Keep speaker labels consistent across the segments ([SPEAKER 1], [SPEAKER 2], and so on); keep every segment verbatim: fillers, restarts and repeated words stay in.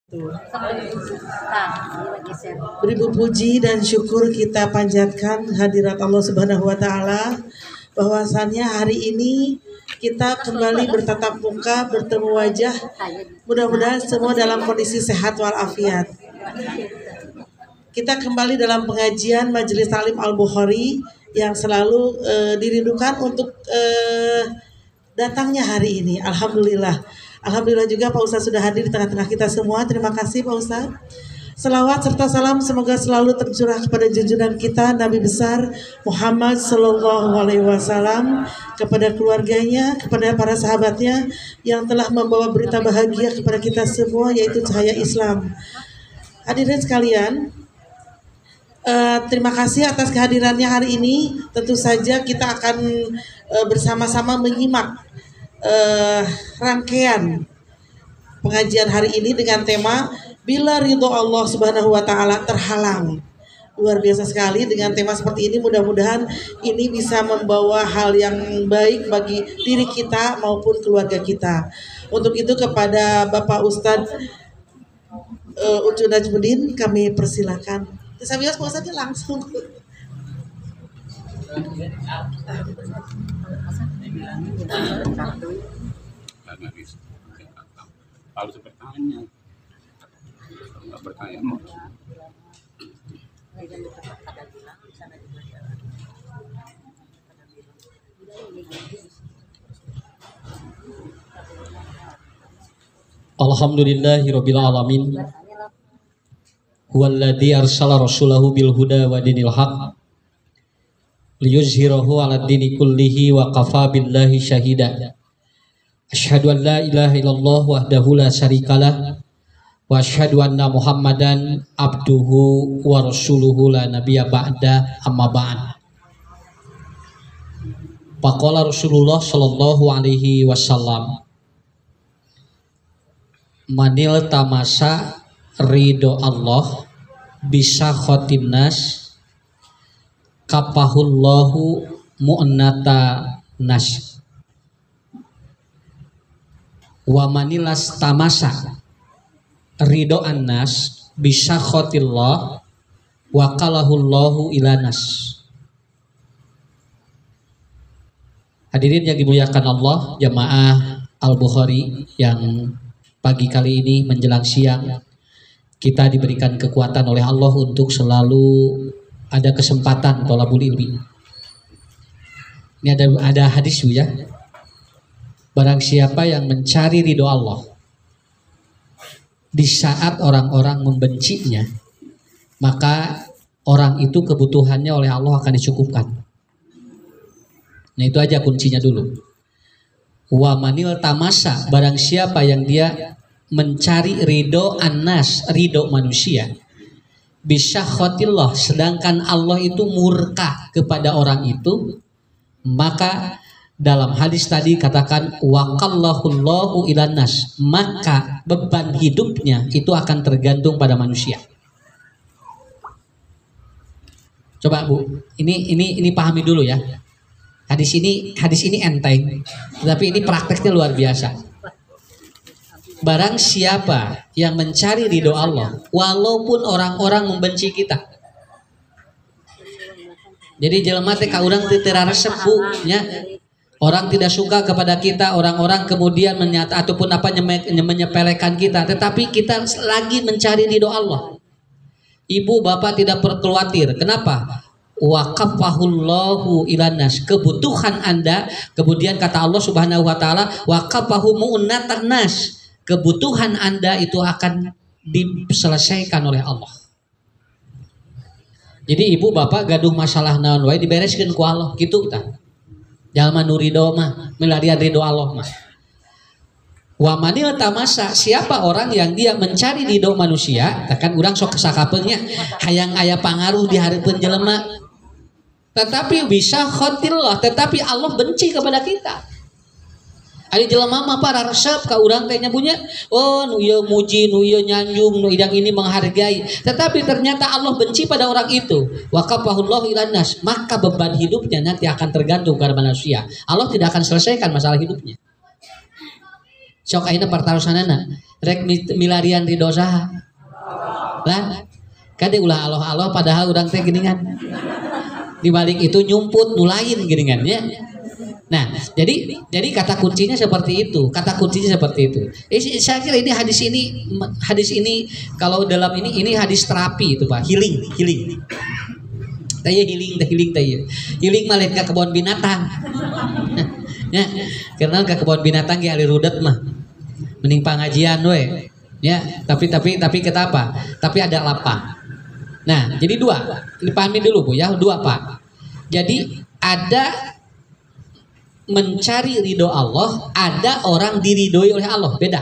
[SPEAKER 1] Beribu puji dan syukur kita panjatkan hadirat Allah Subhanahu wa taala bahwasannya hari ini kita kembali bertatap muka, bertemu wajah. Mudah-mudahan semua dalam kondisi sehat walafiat. Kita kembali dalam pengajian Majelis Taklim Al-Bukhari yang selalu uh, dirindukan untuk uh, datangnya hari ini. Alhamdulillah. Alhamdulillah juga Pak Ustadz sudah hadir di tengah-tengah kita semua. Terima kasih Pak Ustadz. Selawat serta salam semoga selalu tercurah kepada junjungan kita Nabi besar Muhammad Sallallahu Alaihi Wasallam, kepada keluarganya, kepada para sahabatnya yang telah membawa berita bahagia kepada kita semua, yaitu cahaya Islam. Hadirin sekalian, uh, terima kasih atas kehadirannya hari ini. Tentu saja kita akan uh, bersama-sama menyimak Uh, rangkaian pengajian hari ini dengan tema Bila Ridho Allah Subhanahu wa taala terhalang. Luar biasa sekali dengan tema seperti ini. Mudah-mudahan ini bisa membawa hal yang baik bagi diri kita maupun keluarga kita. Untuk itu kepada Bapak Ustadz uh, Ucu Najmuddin kami persilakan. Sabios Pak Ustadz langsung.
[SPEAKER 2] Kalau bertanya, nggak bertanya.
[SPEAKER 3] Alhamdulillahirabbil alamin. Huwallazi arsala rasulahu bil huda wa dinil haq liyuzhirahu 'ala dini kullihi wa kafa billahi syahida. Asyhadu an la ilaha illallah wahdahu la syarikalah wa asyhadu anna Muhammadan abduhu wa rasuluhu la nabiyya ba'da, amma ba'd. Faqala Rasulullah sallallahu alaihi wasallam, manil tamasa ridho Allah bisa khotin nas kapahullahu mu'nata nas wa manilas tamasa ridho annas bisa khotillah wa kalahullahu ilanas. Hadirin yang dimuliakan Allah, jamaah Al-Bukhari yang pagi kali ini menjelang siang kita diberikan kekuatan oleh Allah untuk selalu ada kesempatan tolabul ilmi. Ini ada ada hadis ya. Barang siapa yang mencari ridho Allah di saat orang-orang membencinya, maka orang itu kebutuhannya oleh Allah akan dicukupkan. Nah itu aja kuncinya dulu. Wa manil tamasa, barang siapa yang dia mencari ridho annas, ridho manusia, bisa khotillah, sedangkan Allah itu murka kepada orang itu, maka dalam hadis tadi katakan waqallahullahu ilanas, maka beban hidupnya itu akan tergantung pada manusia. Coba Bu, ini ini ini pahami dulu ya. Hadis ini hadis ini enteng, tapi ini prakteknya luar biasa. Barang siapa yang mencari ridho Allah, walaupun orang-orang membenci kita. Jadi jelema teh ka urang teu teu resep Bu nya. Orang tidak suka kepada kita, orang-orang kemudian menyata ataupun apa menyepelekan kita, tetapi kita lagi mencari ridho Allah. Ibu bapak tidak perlu khawatir. Kenapa? Wa kafahullahu ilanas, kebutuhan Anda, kemudian kata Allah Subhanahu wa taala wa kafahu mu'natan nas, kebutuhan Anda itu akan diselesaikan oleh Allah. Jadi ibu bapak gaduh masalah naon wae dibereskeun ku Allah kitu tah. Jalma nu ridho mah melarian ridho Allah mah. Wa manil tamasa, siapa orang yang dia mencari ridho manusia, kan urang sok sakapeungnya hayang aya pangaruh di hareupeun jelema. Tetapi bisa khotillah, tetapi Allah benci kepada kita. Ari jelema mah para resep ka urang teh nyabunya, oh nu ieu muji, nu ieu nyanjung, nu idang ini menghargai. Tetapi ternyata Allah benci pada orang itu. Wa kafahullahu ilanas, maka beban hidupnya nanti akan tergantung kepada manusia. Allah tidak akan selesaikan masalah hidupnya. Sok ayeuna partarosanana rek milarian ridho saha. Lah, kade ulah aloh-aloh padahal urang teh geuningan. Di balik itu nyumput nu lain geuningan ya. Nah, jadi jadi kata kuncinya seperti itu. Kata kuncinya seperti itu. Eh, saya kira ini hadis ini hadis ini kalau dalam ini ini hadis terapi itu Pak, healing, healing. Taya healing, teh healing taya. Healing mah lain ka kebon binatang. Ya, karena ke kebon binatang ge ali rudet mah. Mending pengajian we. Ya, tapi tapi tapi kita apa? Tapi ada lapang. Nah, jadi dua. Dipahami dulu Bu ya, dua Pak. Jadi ada mencari ridho Allah, ada orang diridhoi oleh Allah, beda.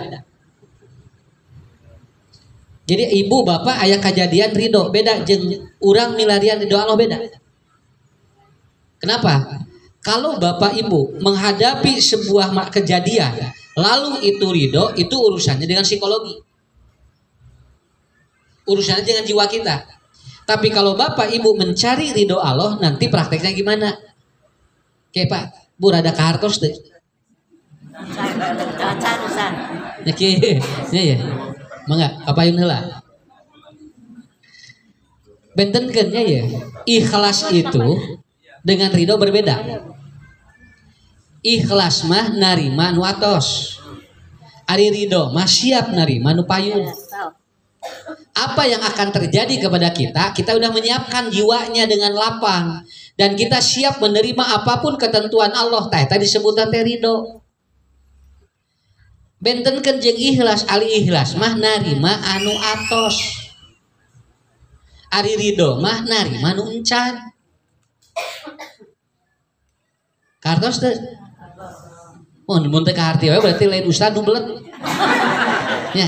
[SPEAKER 3] Jadi ibu bapak ayah kejadian ridho, beda jeung urang milarian ridho Allah, beda. Kenapa? Kalau bapak ibu menghadapi sebuah kejadian lalu itu ridho, itu urusannya dengan psikologi, urusannya dengan jiwa kita. Tapi kalau bapak ibu mencari ridho Allah, nanti prakteknya gimana? Oke Pak, Bu rada kartos teh. Oke, ya ya. Mangga, apayun heula. Bentenkeun nya ya. Ikhlas itu dengan ridho berbeda. Ikhlas mah narima nu atos. Ari ridho mah siap narima nu payun. Apa yang akan terjadi kepada kita? Kita udah menyiapkan jiwanya dengan lapang. Dan kita siap menerima apapun ketentuan Allah. Tah tadi disebutna teh ridho. Bentenkeun jeung ikhlas, ali ikhlas mah narima anu atos. Ari ridho mah narima nu encan. Kartos teh. Oh, mun teh kaharti wae berarti lain ustad nu belet. Ya.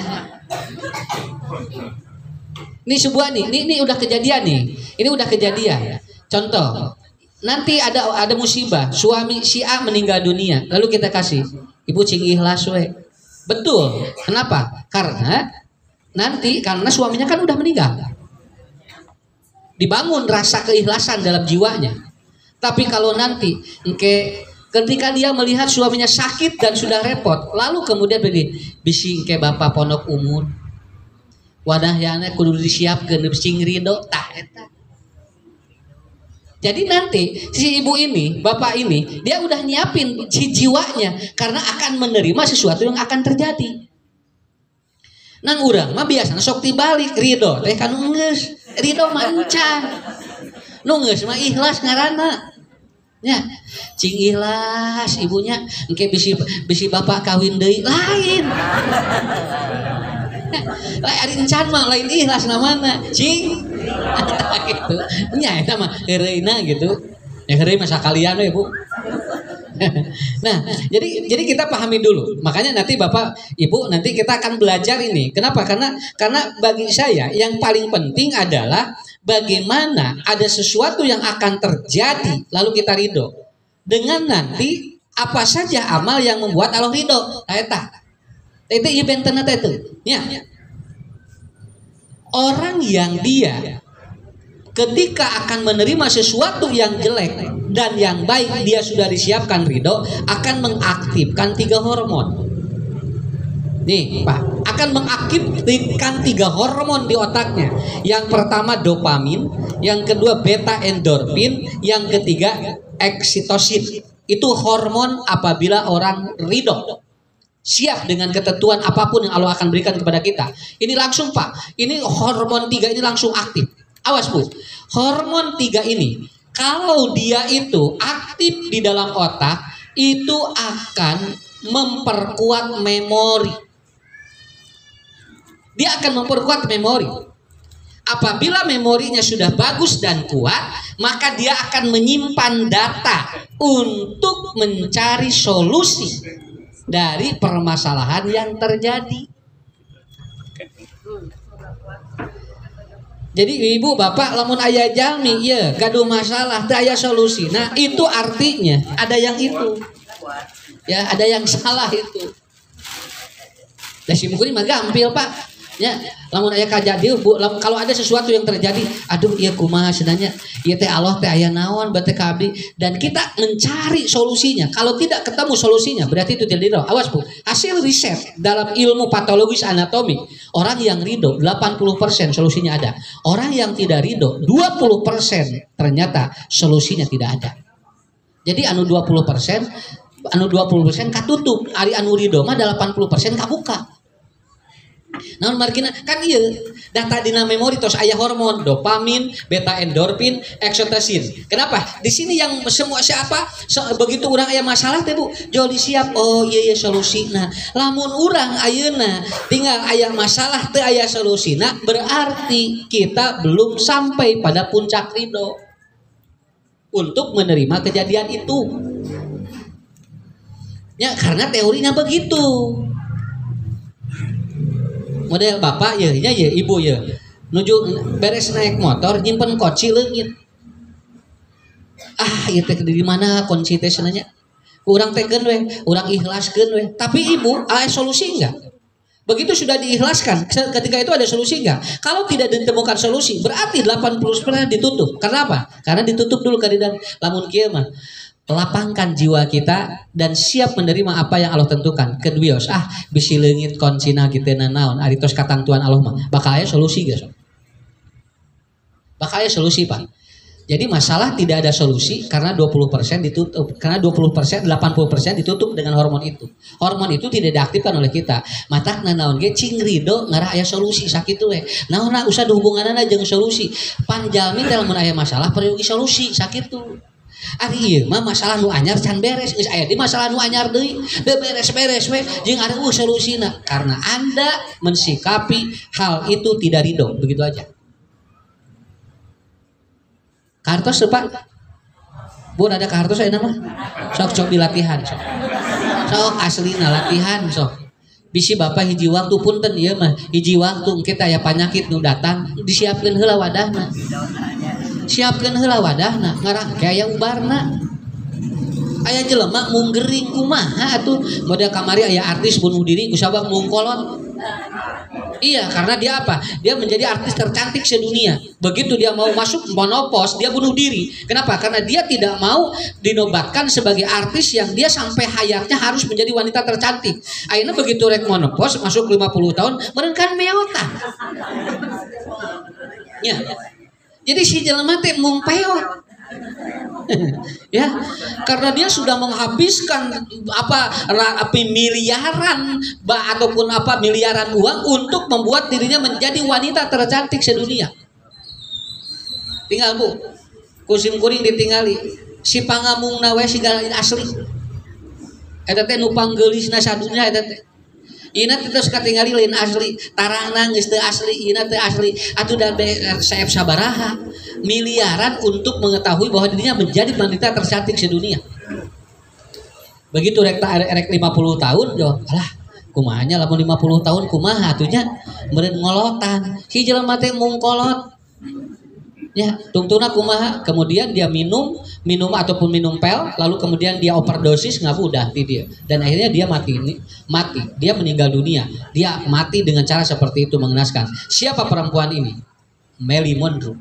[SPEAKER 3] Ini sebuah nih, ini, ini udah kejadian nih. Ini udah kejadian. Contoh, nanti ada ada musibah, suami si A meninggal dunia, lalu kita kasih, ibu cing ikhlas we. Betul. Kenapa? Karena nanti karena suaminya kan udah meninggal. Dibangun rasa keikhlasan dalam jiwanya. Tapi kalau nanti engke ketika dia melihat suaminya sakit dan sudah repot, lalu kemudian begini, bisi engke bapak pondok umur. Wadah yana kudu disiapkeun cing ridho tah eta. Jadi nanti si ibu ini, bapak ini, dia udah nyiapin si jiwanya karena akan menerima sesuatu yang akan terjadi. Nang urang mah biasanya sok dibalik ridho teh kan geus, ridho mah encan. Nu geus mah ikhlas ngaranna. Ya, cing ikhlas ibunya engke bisi bisi bapak kawin deui lain. Lain ari encan mah lain ikhlas namana, cing. Gitu. Nya eta mah heureuna gitu. Ya heureuy mah sakalian we, Bu. Nah, jadi jadi kita pahami dulu. Makanya nanti Bapak, Ibu nanti kita akan belajar ini. Kenapa? Karena karena bagi saya yang paling penting adalah bagaimana ada sesuatu yang akan terjadi lalu kita ridho. Dengan nanti apa saja amal yang membuat Allah ridho. Nah, eta. Itu ieu bentenna teh teu. Nya. Orang yang dia ketika akan menerima sesuatu yang jelek dan yang baik dia sudah disiapkan ridho, akan mengaktifkan tiga hormon. Nih Pak, akan mengaktifkan tiga hormon di otaknya. Yang pertama dopamin, yang kedua beta endorfin, yang ketiga oksitosin. Itu hormon apabila orang ridho, siap dengan ketentuan apapun yang Allah akan berikan kepada kita. Ini langsung Pak, ini hormon tiga ini langsung aktif. Awas Bu, hormon tiga ini kalau dia itu aktif di dalam otak, itu akan memperkuat memori. Dia akan memperkuat memori. Apabila memorinya sudah bagus dan kuat, maka dia akan menyimpan data untuk mencari solusi dari permasalahan yang terjadi. Jadi ibu bapak lamun aya jalmi ya gaduh masalah teu aya solusi. Nah, itu artinya ada yang itu. Ya, ada yang salah itu. Da si mukuri mah gampil, Pak. Ya, lamun aya kajadieu Bu, lam, kalau ada sesuatu yang terjadi, aduh ieu kumaha sebenarnya? Ieu teh Allah teh aya naon bate ka abdi dan kita mencari solusinya. Kalau tidak ketemu solusinya, berarti itu tidak ridho. Awas Bu, hasil riset dalam ilmu patologis anatomi, orang yang ridho delapan puluh persen solusinya ada. Orang yang tidak ridho dua puluh persen ternyata solusinya tidak ada. Jadi anu dua puluh persen, anu dua puluh persen katutup, ari anu ridho mah delapan puluh persen kabuka. Namun margina kan iya data dina memori tos aya hormon dopamin, beta endorfin, oksitosin. Kenapa? Di sini yang semua siapa so, begitu orang aya masalah teh Bu, joli siap. Oh iya iya solusina. Lamun urang ayeuna tinggal aya masalah teu aya solusina, berarti kita belum sampai pada puncak ridho untuk menerima kejadian itu. Ya karena teorinya begitu. Model bapak ya, ya, ya ibu ya, nuju beres naik motor, nyimpen kunci leungit. Ah, ieu teh di mana kunci teh cenanya? Urang tekeun we, urang ikhlaskeun we. Tapi ibu, ada solusi enggak? Begitu sudah diikhlaskan, ketika itu ada solusi enggak? Kalau tidak ditemukan solusi, berarti delapan puluh persen ditutup. Karena apa? Karena ditutup dulu kadidan lamun kieu mah. Lapangkan jiwa kita dan siap menerima apa yang Allah tentukan. Kedua, ah bisi leungit koncina kitu naon ari tos katangtuan Allah mah bakal aya solusi guys. Bakal aya solusi Pak. Jadi masalah tidak ada solusi karena dua puluh persen ditutup, karena dua puluh persen delapan puluh persen ditutup dengan hormon itu. Hormon itu tidak diaktifkan oleh kita. Matakna naon ge cing ridho ngarah aya solusi sakitu we. Naonna usah hubunganana jeung solusi. Panjalmi teh lamun aya masalah perlu solusi sakitu. Ari ieu mah masalah nu anyar can beres, geus aya di masalah nu anyar deui, teu beres-beres we jeung ada uh solusina. Karena Anda mensikapi hal itu tidak ridho, begitu aja. Kartos Pak. Bu ada kartos aya mah. Sok sok dilatihan sok. Sok aslina latihan sok. Bisi Bapak hiji waktu punten ieu mah, hiji waktu kita aya panyakit nu datang, disiapkeun heula wadahna. Siapkan heula wadahna ngarah kayak ubarna. Aya jelema mung gering kumaha atuh model kamari aya artis bunuh diri kusabab mung kolot. Iya, karena dia apa? Dia menjadi artis tercantik sedunia. Begitu dia mau masuk monopos, dia bunuh diri. Kenapa? Karena dia tidak mau dinobatkan sebagai artis yang dia sampai hayatnya harus menjadi wanita tercantik. Akhirnya begitu rek monopos masuk lima puluh tahun, meureun kan meotan. Ya. Jadi si jelema teh mung peot. Ya, karena dia sudah menghabiskan apa api miliaran bah, ataupun apa miliaran uang untuk membuat dirinya menjadi wanita tercantik sedunia. Tinggal Bu, kusim kuring ditinggali. Si pangamungna we sigala asli. Eta teh nu panggeulisna sadunya eta teh. Ina terus katingali lain asli, tarangna geus teu asli, ina teu asli. Atuh da saep sabaraha miliaran untuk mengetahui bahwa dirinya menjadi wanita tercantik sedunia. Begitu rek rek lima puluh tahun yo, alah kumaha nya lamun lima puluh tahun kumaha atunya meureun ngolotan. Si jelema teh mung kolot. Ya, tungtuna kumaha, kemudian dia minum, minum ataupun minum pel, lalu kemudian dia overdosis nggak udah ti dia, dan akhirnya dia mati, mati, dia meninggal dunia, dia mati dengan cara seperti itu mengenaskan. Siapa perempuan ini? Marilyn Monroe.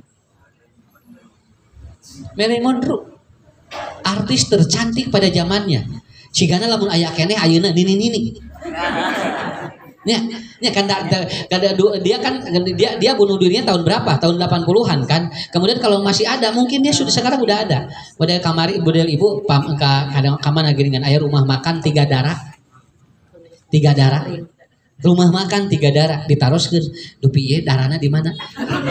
[SPEAKER 3] Marilyn Monroe, artis tercantik pada zamannya. Cigana lamun aya keneh ayeuna nini-nini. Ya, ya kan da, da, da, dia kan dia dia bunuh dirinya tahun berapa? Tahun delapan puluhan kan. Kemudian kalau masih ada, mungkin dia sudah sekarang udah ada. Model kamari model ibu pam ka kadang kamana giringan aya rumah makan tiga darah. Tiga darah. Rumah makan tiga darah ditaroskeun. Duh piye darahna di mana?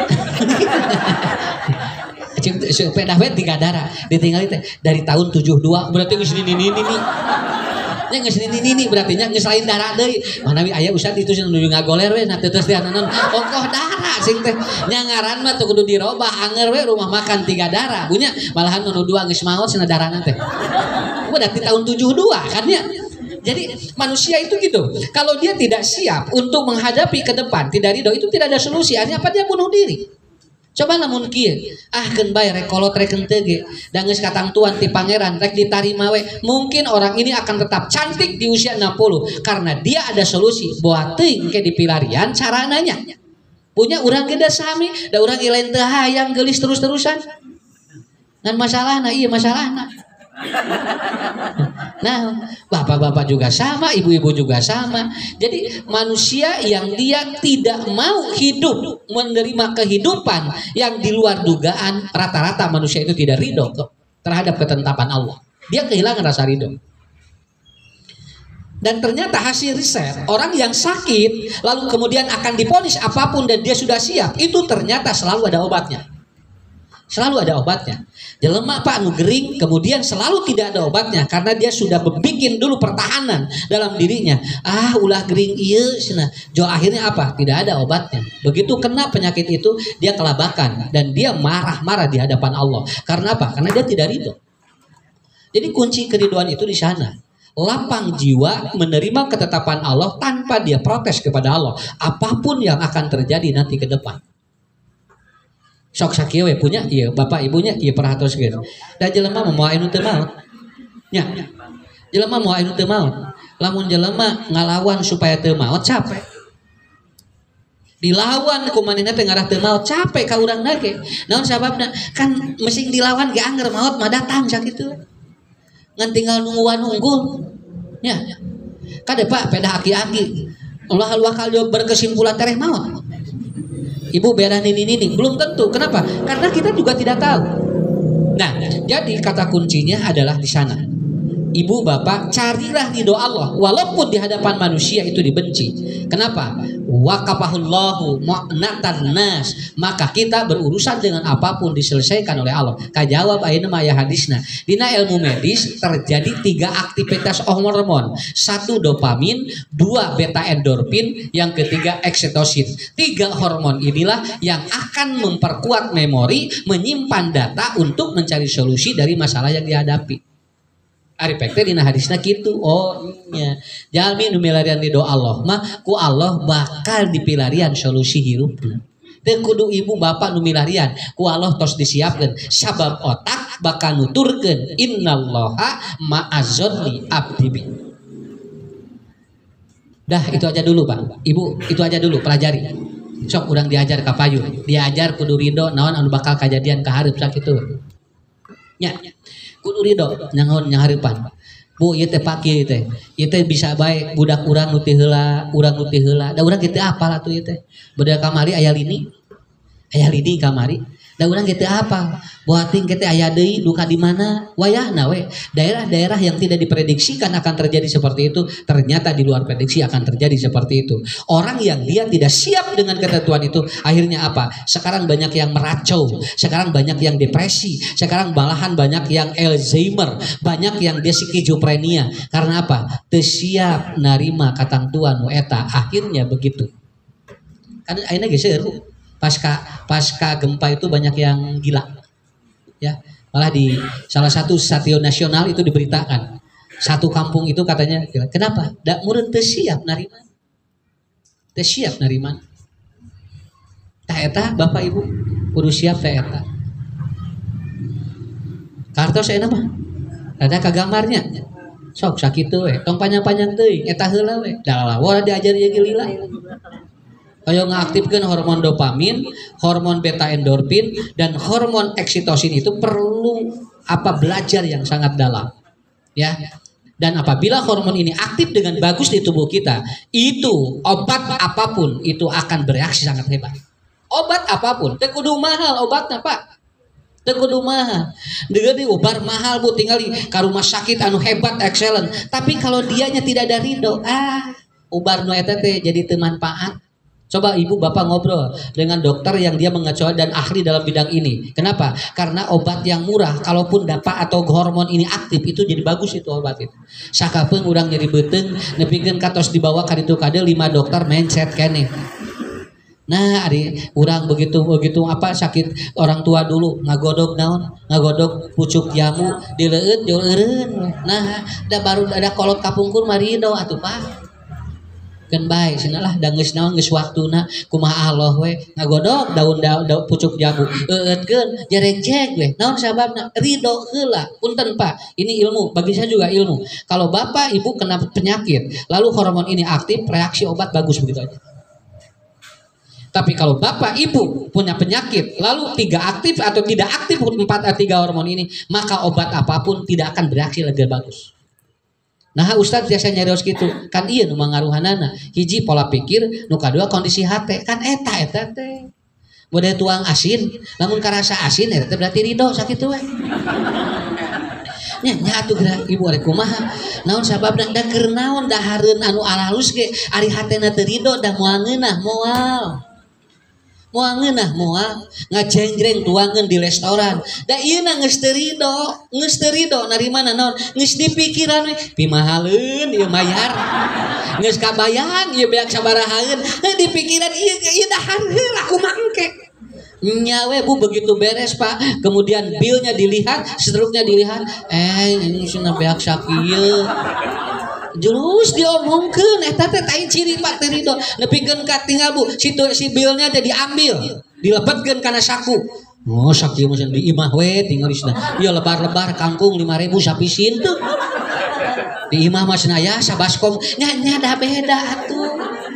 [SPEAKER 3] Sepeda we tiga darah ditinggali teh dari tahun tujuh dua berarti geus nini-nini nih. Nya geus nini-nini berarti nya geus lain darah deui. Manawi aya ustad itu nuju ngagoler we na teu terus dia nanon ongkoh darah sing teh. Nya ngaran mah teu kudu dirobah anger we rumah makan tiga darah. Bunya malahan nu dua geus maot cenah darahna teh. Berarti tahun tujuh dua kan ya. Jadi manusia itu gitu. Kalau dia tidak siap untuk menghadapi ke depan, tidak ridho, itu tidak ada solusi. Artinya apa? Dia bunuh diri. Coba namun kieu, ah keun bae rek kolot rek henteu ge, da geus katangtuan ti pangeran rek ditarima we. Mungkin orang ini akan tetap cantik di usia enam puluh karena dia ada solusi buat teuing ke dipilarian carananya. Punya urang ge da sami, da urang ieu lain teu hayang geulis terus-terusan. Ngan masalahna ieu masalahna. Nah, bapak-bapak juga sama, ibu-ibu juga sama. Jadi manusia yang dia tidak mau hidup menerima kehidupan yang di luar dugaan, rata-rata manusia itu tidak ridho terhadap ketetapan Allah. Dia kehilangan rasa ridho. Dan ternyata hasil riset, orang yang sakit lalu kemudian akan diponis apapun dan dia sudah siap, itu ternyata selalu ada obatnya. Selalu ada obatnya. Jelema Pak anu gering kemudian selalu tidak ada obatnya karena dia sudah bikin dulu pertahanan dalam dirinya. Ah ulah gering ieu cenah. Jo akhirnya apa? Tidak ada obatnya. Begitu kena penyakit itu dia kelabakan dan dia marah-marah di hadapan Allah. Karena apa? Karena dia tidak ridho. Jadi kunci keriduan itu di sana. Lapang jiwa menerima ketetapan Allah tanpa dia protes kepada Allah. Apapun yang akan terjadi nanti ke depan. Sok sakieu we punya ieu bapak ibunya ieu perhatoskeun. Da jelema moal anu teu maot. Nya. Jelema moal anu teu maot. Lamun jelema ngalawan supaya teu maot capek. Dilawan ku manehna teh ngarah teu maot capek ka urangna ge. Naon sababna? Kan mesin dilawan ge anger maot mah datang sakitu. Ngan tinggal nungguan unggul. Nya. Kade Pak peda aki-aki. Allah wakal berkesimpulan tereh maot. Ibu beres ini ini belum tentu. Kenapa? Karena kita juga tidak tahu. Nah, jadi kata kuncinya adalah di sana. Ibu bapak carilah ridho Allah walaupun di hadapan manusia itu dibenci. Kenapa? Waqafahullahu mu'natan nas. Maka kita berurusan dengan apapun diselesaikan oleh Allah. Kajawab ayeuna mah aya hadisna. Dina ilmu medis terjadi tiga aktivitas hormon. Satu dopamin, dua beta endorfin, yang ketiga oksitosin. Tiga hormon inilah yang akan memperkuat memori, menyimpan data untuk mencari solusi dari masalah yang dihadapi. Ari pek teh dina hadisna kitu. Oh nya jalmi nu milarian ridho Allah mah ku Allah bakal dipilarian solusi hirupna. Teu kudu ibu bapak nu milarian, ku Allah tos disiapkeun sabab otak bakal nuturkeun innallaha ma'azzonni abdi. Dah itu aja dulu Pak. Ibu itu aja dulu pelajari. Sok urang diajar ka payu, diajar kudu ridho naon anu bakal kajadian ka hareup sakitu. Nya kudu ridho nyangon nyaharipan. Bu ieu teh paki teh. Ieu teh bisa bae budak urang nu teu heula, urang nu teu heula. Da urang kitu apal atuh ieu teh. Budak kamari aya lini. Aya lini kamari. Da urang kitu apal. Buating kitu aya deui duka di mana? Wayahna we. Daerah-daerah yang tidak diprediksikan akan terjadi seperti itu ternyata di luar prediksi akan terjadi seperti itu. Orang yang dia tidak siap dengan ketentuan itu akhirnya apa? Sekarang banyak yang meracau, sekarang banyak yang depresi, sekarang malahan banyak yang Alzheimer, banyak yang dia skizofrenia. Karena apa? Teu siap narima katangtuan nu eta. Akhirnya begitu. Kan ayeuna geus seru. Pasca pasca gempa itu banyak yang gila. Ya, malah di salah satu stadion nasional itu diberitakan satu kampung itu katanya gila. Kenapa? Da mureun teu siap narima. Teu siap narima. Tah eta Bapak Ibu kudu siap teh eta. Kartos euna mah. Ada kagambarnya. Sok sakitu we, tong panjang-panjang teuing eta heula we. Da lawa diajar ieu ge lila. Ayo ngaktifkan hormon dopamin, hormon beta endorfin, dan hormon oksitosin itu perlu apa belajar yang sangat dalam, ya. Dan apabila hormon ini aktif dengan bagus di tubuh kita, itu obat apapun itu akan bereaksi sangat hebat. Obat apapun, teu kudu mahal obatnya Pak, teu kudu mahal. Deui obat mahal bu tinggal ka rumah sakit anu hebat excellent, tapi kalau dianya tidak ada ridho, ah obat nu eta teh jadi teu manfaat. Coba ibu bapak ngobrol dengan dokter yang dia mengetahui dan ahli dalam bidang ini. Kenapa? Karena obat yang murah, kalaupun dapat atau hormon ini aktif itu jadi bagus itu obat itu. Sakapeung urang jadi beuteng, nepikeun katos dibawa ka ditu kade lima dokter mindset keneh. Nah, ari urang begitu begitu apa sakit orang tua dulu ngagodog naon? Ngagodog pucuk jamu dileueut jol eureun. Nah, da baru ada kolot kapungkur marido atuh Pak. Kan baik sinalah da geus naon geus waktuna kumaha Allah we ngagodok daun daun, daun pucuk jambu eueutkeun jarek jek we naon sababna ridho heula punten Pak ini ilmu bagi saya juga ilmu kalau bapak ibu kena penyakit lalu hormon ini aktif reaksi obat bagus begitu aja tapi kalau bapak ibu punya penyakit lalu tiga aktif atau tidak aktif empat atau tiga hormon ini maka obat apapun tidak akan bereaksi lagi bagus. Nah Ustadz biasa nyarios gitu kan iya nu mangaruhanana hiji pola pikir nu kadua kondisi hate kan eta eta teh bude tuang asin lamun karasa asin eta berarti ridho sakitu we nya nya atuh geura ibu arek kumaha naon sababna da keur naon dahareun anu alus ge ari hatena teu ridho da moal ngeunah moal moal ngeunah moal ngajenggreng tuangeun di restoran da ieu na geus teu ridho geus teu ridho narimana naon geus dipikiran we pimahaleun ieu mayar geus kabayang ieu beak sabarahaeun dipikiran ieu ieu dahar heula kumaha engke nyawe bu begitu beres Pak kemudian bilnya dilihat struknya dilihat eh ini cenah beak sakieu Julus diomongkeun eta teh tai ciri Pak teh ridho nepikeun ka tinggal bu situ si bilnya teh diambil dilebetkeun kana saku oh sakieu mah di imah we tinggal isna ieu lebar-lebar kangkung lima ribu sapisin tuh di imah mah cenah aya sabaskom nya nya da beda atuh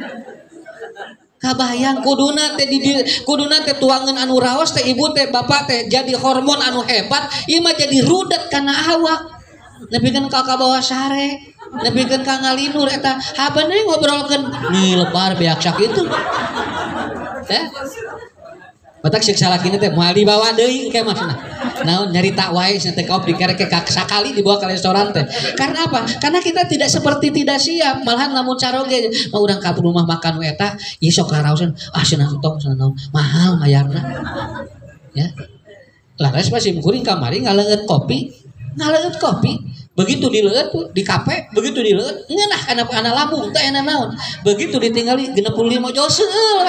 [SPEAKER 3] kabayang kuduna teh di kuduna teh tuangan anu raos teh ibu teh bapak teh jadi hormon anu hebat ieu mah jadi rudet kana awak nepikeun ka ka bawah sare nepikeun ka ngalinur eta habeun we ngobrolkeun nih lebar beak sakitu teh batak siksa lakina teh moal dibawa deui engke maksudna naon nyarita wae cenah teh kaop dikerek ka sakali dibawa ke restoran teh karena apa karena kita tidak seperti tidak siap malahan lamun caroge mah urang ka rumah makan we eta ieu sok laraosan ah cenah tong cenah naon mahal mayarna ya laras masih kuring kamari ngaleungeut kopi ngaleungeut kopi begitu dileut di kafe begitu dileut ngeunah kana kana lambung teh ena naon begitu ditinggali genep puluh lima jos seueur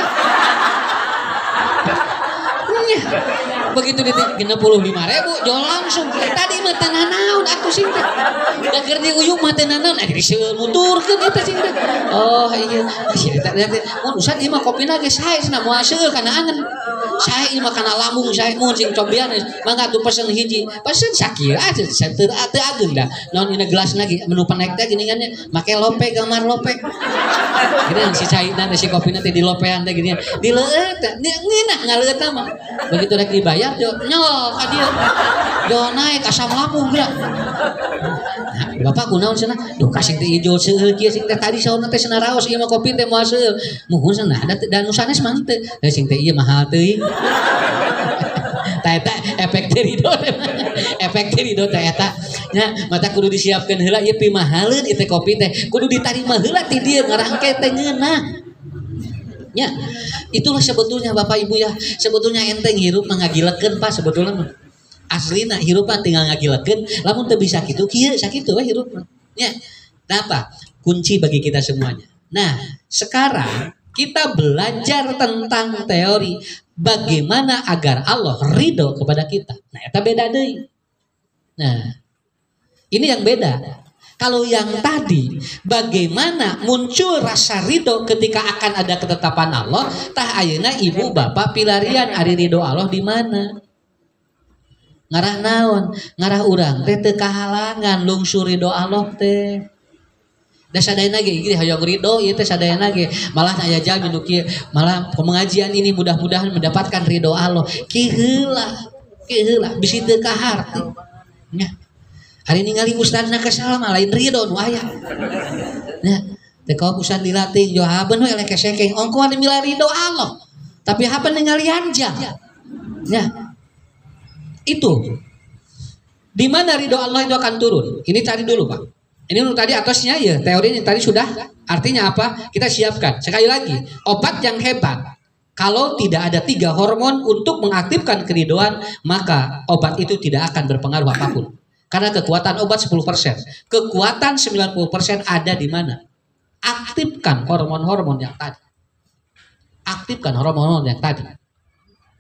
[SPEAKER 3] begitu di genep puluh lima ribu jual langsung tadi mah teu naon atuh sing teh da keur diuyuk mah teu naon aya diseueul muturkeun eta sing teh oh iya si eta teh mun usah ieu mah kopina ge sae cenah moal seueul kana angen sae ieu mah kana lambung sae mun sing cobian mangga atuh pesen hiji pesen sakieu aja teu teu ageun da naon ini gelas lagi menu panek teh geuningannya make lope gambar lope geuning si caina teh si kopina teh di lopean teh geuning dileueut ngeunah ngaleueut mah begitu rek dibayar jo nyol ka dieu jo naik asam lambung geura nah bapak kunaon cenah duh kasih teh ieu seueul kieu sing teh tadi saona teh cenah raos ieu mah kopi teh moal seueul muhun cenah da dan nu sanes mah teu sing teh ieu mahal teuing tah eta efek teh ridho efek teh ridho teh eta nya mata kudu disiapkeun heula ieu pimahaleun ieu teh kopi teh kudu ditarima heula ti dieu ngarangke teh ngeunah ya itulah sebetulnya Bapak Ibu ya sebetulnya enteng hirup ngagilekeun Pak sebetulnya aslina hirupan tinggal ngagilekeun lamun teu bisa kitu kieu sakitu we hirup nya apa kunci bagi kita semuanya nah sekarang kita belajar tentang teori bagaimana agar Allah ridho kepada kita nah eta beda deui nah ini yang beda. Kalau yang tadi, bagaimana muncul rasa ridho ketika akan ada ketetapan Allah? Tah ayeuna ibu bapak pilarian ari ridho Allah di mana? Ngarah naon? Ngarah urang teh teu kahalangan lungsur ridho Allah teh. Da sadayana ge ieu hoyong ridho ieu teh sadayana ge malah aya jalmi nu kieu malah pengajian ini mudah-mudahan mendapatkan ridho Allah. Ki heula, ki heula bisi teu kaharti. Nya hari ningali ustadna kesal mah lain ridho nu aya. Nah, teh kau ustad dilatih jo habeun we elek kesengkeng ongko anu mila ridho Allah. Tapi habeun ningali anja. Nah. Itu. Di mana ridho Allah itu akan turun? Ini tadi dulu, Pak. Ini dulu tadi atasnya ya, teorinya tadi sudah. Artinya apa? Kita siapkan. Sekali lagi, obat yang hebat kalau tidak ada tiga hormon untuk mengaktifkan keridoan, maka obat itu tidak akan berpengaruh apapun. Karena kekuatan obat sepuluh persen. Kekuatan sembilan puluh persen ada di mana? Aktifkan hormon-hormon yang tadi. Aktifkan hormon-hormon yang tadi.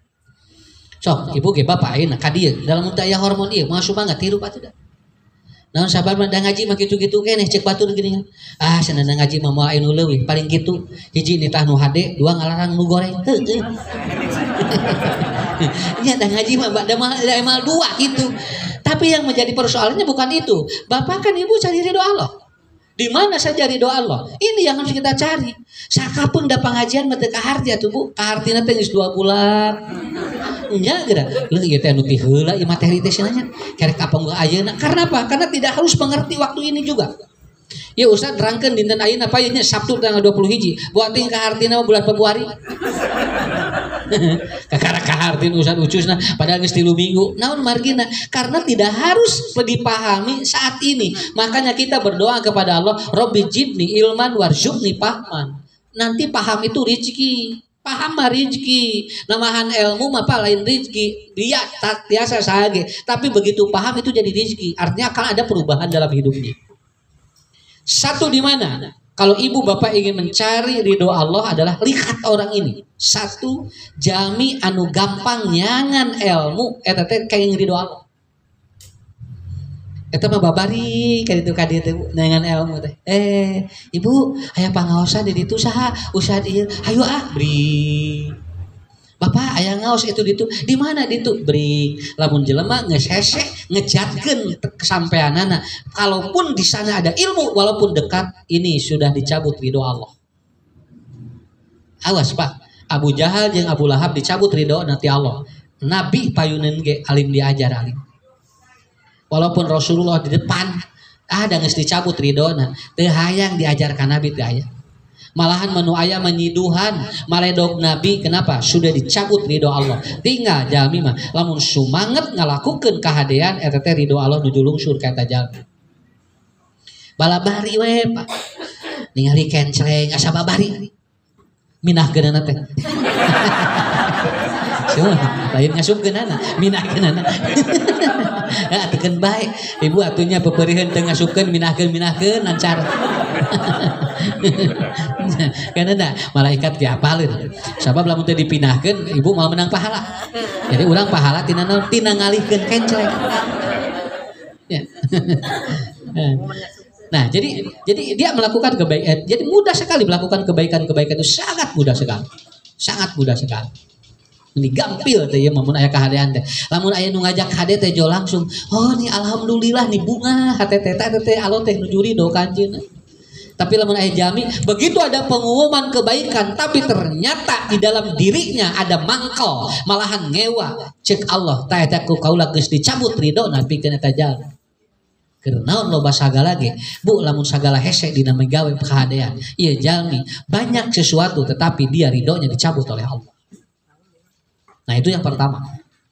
[SPEAKER 3] So, ibu ke bapak ayeuna ka dieu dalam muntah aya hormon ieu masuk banget hirup atuh da. Naon sabar mah da ngaji mah kitu-kitu keneh cek batur gini. Ah cenah da ngaji mah moal aya nu leuwih paling kitu. Hiji nitah nu hade, dua ngalarang nu goreng. Heueuh. Nya da ngaji mah da mal da mal dua gitu. Tapi yang menjadi persoalannya bukan itu. Bapak kan ibu cari ridho Allah. Di mana saja ridho Allah? Ini yang harus kita cari. Sakapun da pengajian mah teu kaharti atuh Bu. Kahartina teh geus dua bulan. Nya geura. Leuh ieu teh anu ti heula ieu materi teh cenanya. Kerek kapanggul ayeuna. Karena apa? Karena tidak harus mengerti waktu ini juga. Ya Ustaz nerangkeun dinten ayeuna apa ieu Sabtu tanggal dua puluh hiji. Buat ting kahartina bulan Februari. Kakara kahartin Ustaz ucusna padahal geus tilu minggu. Naon margina? Karena tidak harus dipahami saat ini. Makanya kita berdoa kepada Allah, Robbi jibni ilman warzuqni fahman. Nanti paham itu rezeki. Paham mah rezeki. Namahan ilmu mah apa lain rezeki. Dia tak biasa sahage. Tapi begitu paham itu jadi rezeki. Artinya akan ada perubahan dalam hidupnya. Satu di mana? Kalau ibu bapak ingin mencari ridho Allah adalah lihat orang ini. Satu, jami anu gampang nyangan ilmu eta teh kayak ridho Allah. Eta mah babari ka ditu ka dieu teh nyangan ilmu teh. Eh, ibu aya pangaosan di ditu saha? Usaha ieu. Hayu ah, bri. Bapak aya ngaos itu ditu. Di mana ditu? Bri. Lamun jelema geus hese ngejatkeun kesampeanana. Kalaupun di sana ada ilmu walaupun dekat, ini sudah dicabut ridho Allah. Awas Pak, Abu Jahal jeung Abu Lahab dicabut ridho nanti Allah. Nabi payuneun ge alim diajar alim. Walaupun Rasulullah di depan, ada geus dicabut ridhona, teu hayang diajarkan Nabi teu aya. Malahan menu aya menyiduhan maledog Nabi, kenapa? Sudah dicabut ridho Allah. Tinggal jalmi mah lamun sumanget ngalakukeun kahadean eta teh ridho Allah nuju lungsur ka eta jalmi. Balabari we Pak. Ningali kenceleng asa babari. Minahkeunana teh. Cuma lain ngasupkeunana, minahkeunana. Atukeun bae. Ibu atunya pepeureuheun teu ngasupkeun minahkeun minahkeun lancar. Karena ada malaikat diapalin. Sabab lamun teu dipinahkeun ibu mau menang pahala. Jadi urang pahala tina naon? Tina ngalihkeun kenceleng. Ya. Nah, jadi jadi dia melakukan kebaikan. Jadi mudah sekali melakukan kebaikan-kebaikan itu, sangat mudah sekali. Sangat mudah sekali. Ini gampil teh ya mun aya kahadean teh. Lamun aya nu ngajak hade teh jo langsung, "Oh, ni alhamdulillah ni bunga hate teh teh alo teh nuju ridho ka anjeunna." Tapi lamun aya jami, begitu ada pengumuman kebaikan, tapi ternyata di dalam dirinya ada mangkel, malahan ngewa. Cek Allah, ta eta ku kaula geus dicabut ridona pikeun eta jalmi. Keur naon loba sagala ge? Bu, lamun sagala hese dina megawe kahadean. Ieu jalmi banyak sesuatu tetapi dia ridhonya dicabut oleh Allah. Nah, itu yang pertama.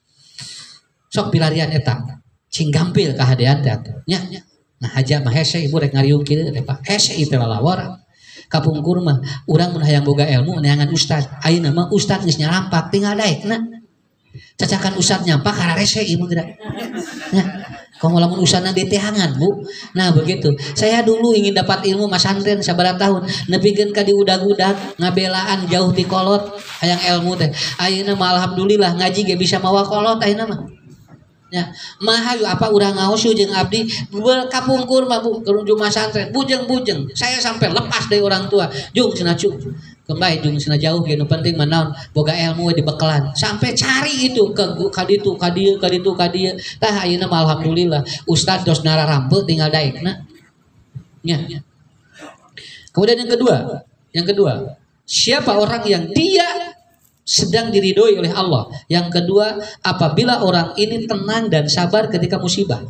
[SPEAKER 3] Sok pilarian eta, cing gampil kahadean teh nya. Nah, haja mah hese ibu rek ngariung kieu teh Pak. Hese itu lalawar. Kapungkur mah urang mun hayang boga ilmu neangan ustaz. Ayeuna mah ustaz geus nyarampak tinggal daekna. Cacakan ustaz nyampak karena rese ieu mah geura. Nah, kalau lamun usahana ditehangan Bu. Nah begitu. Saya dulu ingin dapat ilmu masantren sabaraha tahun. Nepikeun ka di udag-udag ngabelaan jauh di kolot hayang ilmu teh. Ayeuna mah alhamdulillah ngaji ge bisa mawa kolot ayeuna mah. Ya, mah hayu apa urang ngaos jeung abdi kapungkur mah Bu keruju masantren bujeng-bujeng. Saya sampai lepas dari orang tua. Jung cenah cu. Kembali jung cenah jauh ge nu penting mah naon boga ilmu di bekelan. Sampai cari itu ke ka ditu ka dieu ka ditu ka dieu. Tah ayeuna mah alhamdulillah ustaz dos nararampe tinggal daekna. Ya. Kemudian yang kedua, yang kedua, siapa orang yang dia sedang diridhoi oleh Allah. Yang kedua, apabila orang ini tenang dan sabar ketika musibah.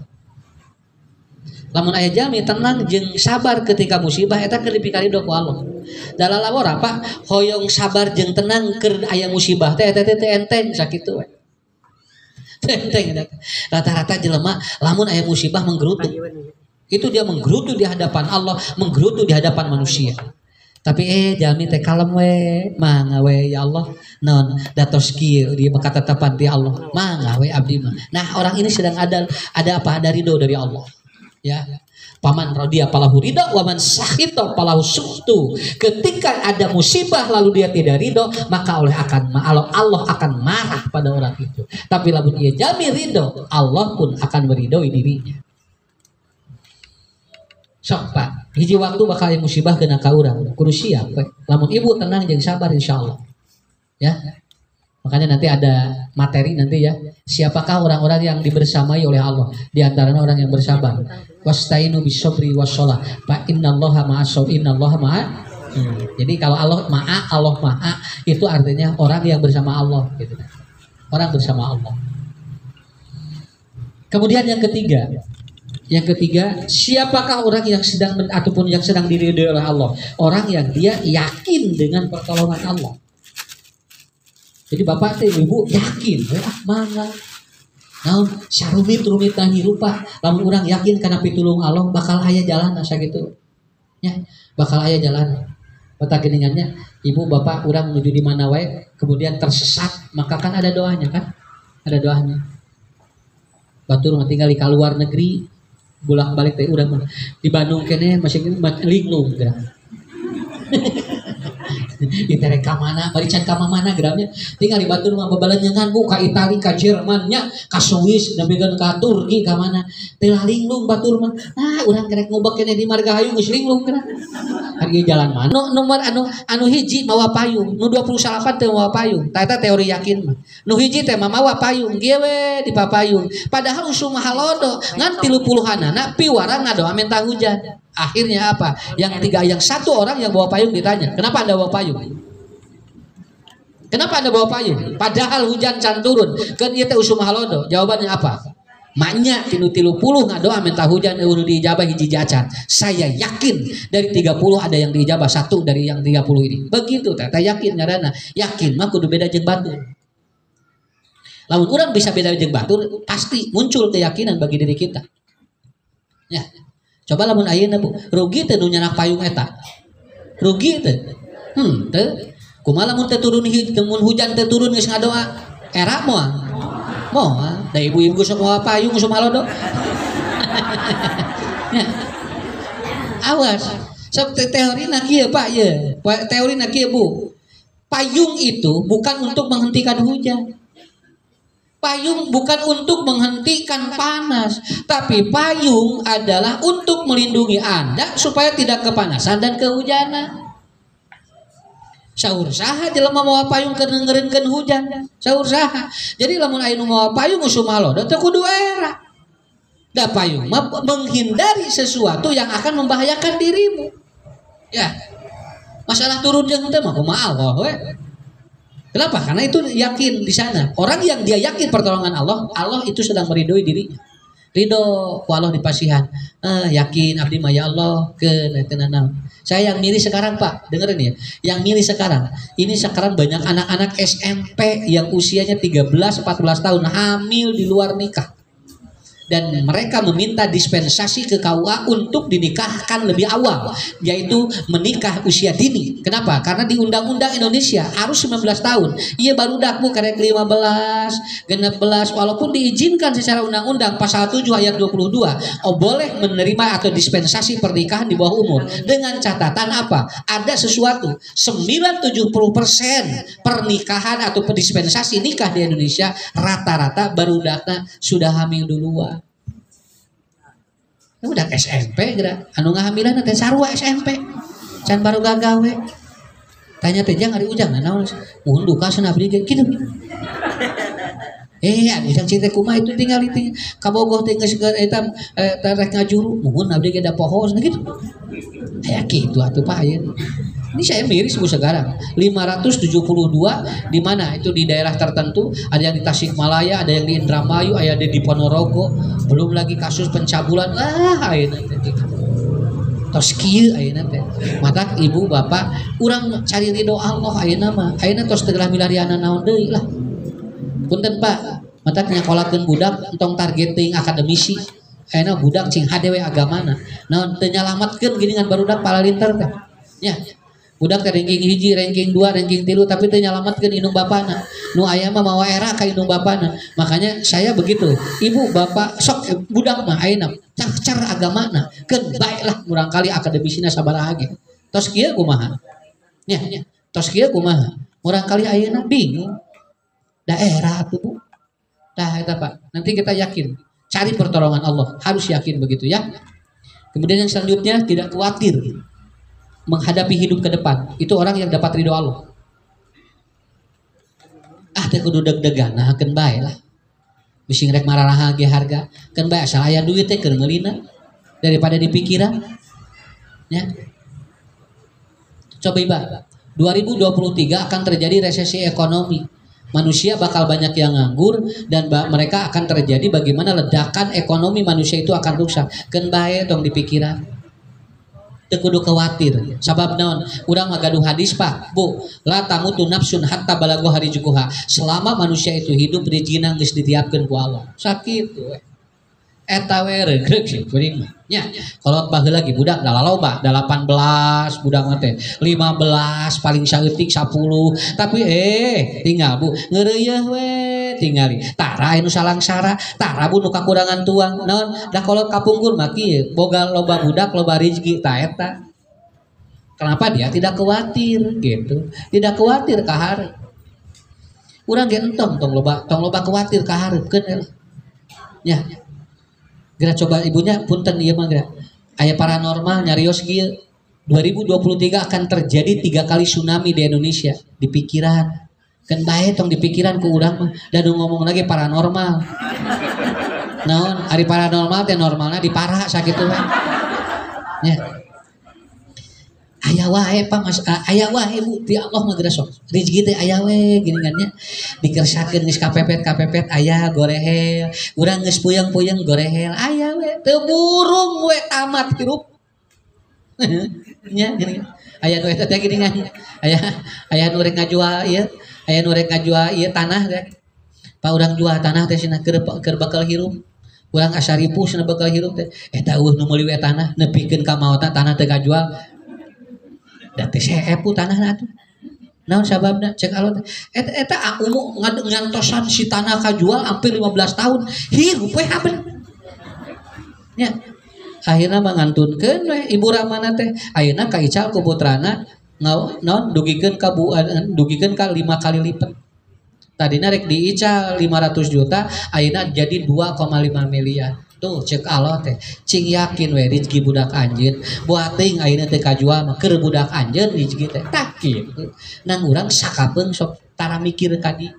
[SPEAKER 3] Lamun aya jalmi tenang jeung sabar ketika musibah eta keur dipikaridho ku Allah. Dalam labor apa? Hoyong sabar jeung tenang keur aya musibah teh eta teh enteng sakitu we. Enteng eta. Rata-rata jelema lamun aya musibah menggerutu. Itu dia menggerutu di hadapan Allah, menggerutu di hadapan manusia. Tapi eh jalmi teh kalem we, mangga we ya Allah. Non datos kieu di makatetapan di Allah. Mangga we abdi mah. Nah, orang ini sedang ada ada apa? Ada ridho dari Allah. Ya. Paman radiya falahu ridha wa man sakhita falahu sukhtu. Ketika ada musibah lalu dia tidak ridho, maka oleh akan Allah akan marah pada orang itu. Tapi lamun dia jalmi ridho, Allah pun akan meridhoi dirinya. Sok Pak, hiji waktu bakal yang musibah kena ka urang. Kudu siap we. Lamun ibu tenang jeung sabar insyaallah. Ya. Makanya nanti ada materi nanti ya. Siapakah orang-orang yang dibersamai oleh Allah? Di antaranya orang yang bersabar. Wastainu bisobri wassalah. Fa innallaha ma'as-sabri innallaha ma'a. Hmm. Jadi kalau Allah ma'a, Allah ma'a itu artinya orang yang bersama Allah gitu. Orang bersama Allah. Kemudian yang ketiga, yang ketiga, siapakah orang yang sedang ataupun yang sedang diridhoi oleh Allah? Orang yang dia yakin dengan pertolongan Allah. Jadi bapak teh ibu yakin, ah mangga. Naon sarumit-rumit tah hirup Pak, lamun urang yakin kana pitulung Allah bakal aya jalan asa gitu. Ya, bakal aya jalan. Peta geuningannya, ibu bapak urang menuju di mana wae, kemudian tersesat, maka kan ada doanya kan? Ada doanya. Batur mah tinggal di luar negeri, bolak-balik teh urang mah. Di Bandung kene masih linglung geura. Diterek ka mana, bari can ka mana geramnya. Tinggal di Batur mah babalan nyangan ku ka Itali, ka Jerman nya, ka Swiss, nepikeun ka Turki ka mana. Teh linglung Batur mah. Ah, urang kerek ngobak kene di Margahayu geus linglung kana. Ari jalan mana? No, nomor anu anu hiji mawa payung, nu dua puluh delapan teh mawa payung. Tah eta teori yakin mah. Nu hiji teh mawa payung, kieu we di papayung. Padahal usum halodo ngan tilu puluhanana piwara ngadoa minta hujan. Akhirnya apa? Yang tiga, yang satu orang yang bawa payung ditanya, kenapa anda bawa payung? Kenapa anda bawa payung? Padahal hujan can turun. Kan ieu teh usum halodo. Jawabannya apa? Maknya tinu tilu puluh ngadoa minta hujan udah diijabah hiji jacan. Saya yakin dari tiga puluh ada yang diijabah satu dari yang tiga puluh ini. Begitu teh, yakin ngaranna. Yakin mah kudu beda jeung batur. Lamun urang bisa beda jeung batur, pasti muncul keyakinan bagi diri kita. Ya. Coba lamun ayeuna Bu, rugi teh nu nyanak payung eta. Rugi teh. Hmm, teh. Kumaha lamun teh turun mun hujan teh turun geus ngadoa. Era moal. Moal. Da ibu-ibu sok moal payung sok malodo. Ya. Awas. Sok teorina kieu Pak ye. Teorina kieu Bu. Payung itu bukan untuk menghentikan hujan. Payung bukan untuk menghentikan panas, tapi payung adalah untuk melindungi Anda supaya tidak kepanasan dan kehujanan. Saur saha jelema mawa payung keur ngeureukeun hujan. Saur saha. Jadi lamun aya nu mawa payung usum halodo teu kudu era. Da payung mah menghindari sesuatu yang akan membahayakan dirimu. Ya. Masalah turun jeung teh mah kumaha Allah we. Kenapa? Karena itu yakin di sana. Orang yang dia yakin pertolongan Allah, Allah itu sedang meridhoi dirinya. Ridho ku Allah dipasihan. Ah, yakin abdi mah ya Allah ke naon. Saya yang milih sekarang Pak, dengerin ya. Yang milih sekarang. Ini sekarang banyak anak-anak S M P yang usianya tiga belas empat belas tahun hamil di luar nikah. Dan mereka meminta dispensasi ke K U A untuk dinikahkan lebih awal, yaitu menikah usia dini. Kenapa? Karena di Undang-Undang Indonesia harus sembilan belas tahun. Iya baru dakmu karek lima belas, genep belas, walaupun diizinkan secara undang-undang pasal tujuh ayat dua puluh dua, oh boleh menerima atau dispensasi pernikahan di bawah umur. Dengan catatan apa? Ada sesuatu, sembilan puluh tujuh persen pernikahan atau dispensasi nikah di Indonesia rata-rata baru dakna sudah hamil duluan. Udah S M P geura anu ngahamilan teh sarua S M P can baru gagawe tanya teh jang ari ujang naon muhun duka cenah abdi kitu eh anu ujang cinta kumaha itu tinggal itu kabogoh teh geus eta rek ngajuru muhun abdi ge da poho gitu aya kitu atuh Pak aya. Ini saya miris Bu sekarang lima ratus tujuh puluh dua di mana itu di daerah tertentu, ada yang di Tasikmalaya, ada yang di Indramayu, ada yang di Ponorogo, belum lagi kasus pencabulan. Ah, ayeuna teh. Tos kieu ayeuna teh. Mata ibu bapak urang cari ridho Allah ayeuna mah. Ayeuna tos teu milariana naon deui lah. Punten Pak, mata nyakolakeun budak entong targeting akademisi. Ayeuna budak cing H D W agamana. Naon teu nyalametkeun geuningan barudak palalinter teh. Ya. Budak teh ranking hiji, ranking dua, ranking tilu, tapi teu nyalametkeun indung bapana. Nu aya mah mawa era ka indung bapana. Makanya saya begitu. Ibu bapak sok budak mah ayeuna cacar agamana. Keun baiklah murang kali akademisina sabaraha ge. Tos kieu kumaha? Nya, tos kieu kumaha? Murang kali ayeuna bingung. Daerah tuh Bu. Tah eta Pak. Nanti kita yakin cari pertolongan Allah, harus yakin begitu ya. Kemudian yang selanjutnya tidak khawatir menghadapi hidup ke depan. Itu orang yang dapat ridho Allah. Ah teh kudu deg-degan nah keun bae lah. Bising rek mararaha ge harga. Keun bae asal aya duit teh keur ngeulina daripada dipikiran. Ya. Coba iba, dua ribu dua puluh tiga akan terjadi resesi ekonomi. Manusia bakal banyak yang nganggur dan mereka akan terjadi bagaimana ledakan ekonomi manusia itu akan rusak. Keun bae tong dipikiran. Teu kudu khawatir. Sabab naon? Urang mah gaduh hadis, Pak. Bu, la tamutu nafsun hatta balagu harijukuha. Selama manusia itu hidup rezekina geus ditiapkeun ku Allah. Sakit we. Eta we regreg sih kuring mah. Nya, kolot baheula lagi budak da loba, da delapan belas budak mah teh, lima belas paling saeutik sepuluh. Tapi eh tinggal Bu, ngeureuyeuh we tingali. Tara anu salangsara, tara Bu nu kakurangan tuang. Naon? Da kolot kapungkur mah kieu, boga loba budak loba rezeki ta eta. Kenapa dia tidak khawatir gitu? Tidak khawatir ka hareup. Urang ge entong tong loba, tong loba khawatir ka hareupeun eleh. Nya. Gerak coba ibunya punten ieu mah gerak. Aya paranormal nyarios kieu. dua ribu dua puluh tiga akan terjadi tiga kali tsunami di Indonesia di pikiran. Kan bae tong di pikiran ku urang mah. Dan ngomong lagi paranormal. Naon? Ari paranormal teh normalna dipara sakitu we. Nya. Aya wae Pak Mas, aya wae Bu, ti Allah mah geura sok. Rezeki teh aya we gini kan nya. Dikersakeun geus kapepet-kapepet aya gorehel. Urang geus puyeng-puyeng gorehel aya we. Teu burung we tamat hirup. Nya gini. Aya nu eta teh gini kan. Aya aya nu rek ngajual ieu, aya nu rek ngajual ieu tanah teh. Pak urang jual tanah teh cenah keur keur bakal hirup. Urang asa ripuh cenah bakal hirup teh. Eta eueuh nu meuli we tanah nepikeun ka maota tanah teh kajual. Da teh seepu tanahna atuh. Naon sababna? Cek alot. Eta eta aku ngantosan si tanah kajual hampir lima belas tahun. Hirup we haben. Nya. Akhirna mangantunkeun we ibu ramana teh. Ayeuna ka ical ku putrana naon dugikeun ka bu dugikeun ka lima kali lipat. Tadina rek diical lima ratus juta, ayeuna jadi dua koma lima miliar. Tuh cek Allah teh, cing yakin we rezeki budak anjeun, buat teuing ayeuna teh kajual mah keur budak anjeun rezeki teh tak kitu. Nang urang sakapeung sok tara mikir ka dieu.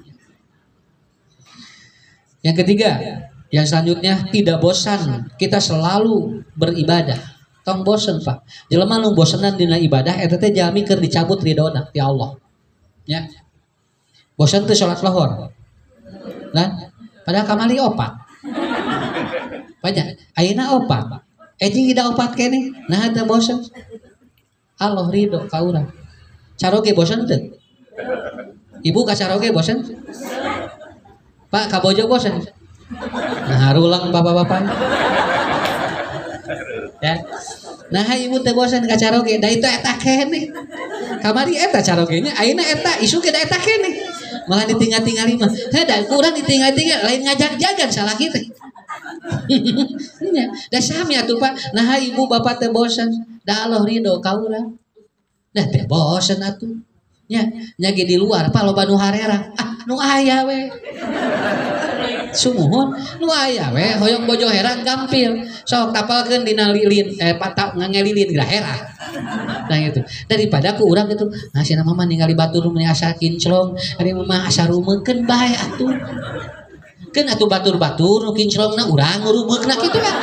[SPEAKER 3] Yang ketiga, yang selanjutnya tidak bosan, kita selalu beribadah. Tong bosan Pak. Jelema nu bosenan dina ibadah eta teh jalmi keur dicabut ridona ti Allah. Ya. Bosan teh salat lohor. Nah, padahal kamari opat. Banyak, ayeuna opat. Ejing ida opat kene, nah teu bosan. Allah ridho ka urang. Caroge bosan teu? Ibu ka caroge bosan? Pak ka bojo bosan? Nah harulang bapak-bapak. Ya. Nah ibu teh bosan ka caroge, da itu eta kene. Kamari eta carogenya, ayeuna eta isu ke da eta kene. Malah ditinggal-tinggali mah. Heh da urang ditinggal-tinggal lain ngajak jajan salah kitu. Da sami atuh Pak. Nah ibu bapak teh bosan, da Allah ridho ka urang. Dah teh bosan atuh. Nya, nya ge di luar Pak loba nu harera. Ah, nu aya we. Sumuhun, nu aya we hoyong bojo heran gampil. Sok tapalkeun dina lilin eh patap ngangelilin geura hera. Nah itu. Daripada ku urang gitu, nah cenah mah ningali batur mun asa kinclong, ari mah asa rumeukeun bae atuh. Keun atuh batur-batur nu kinclongna urang ngurumeukna kitu kan.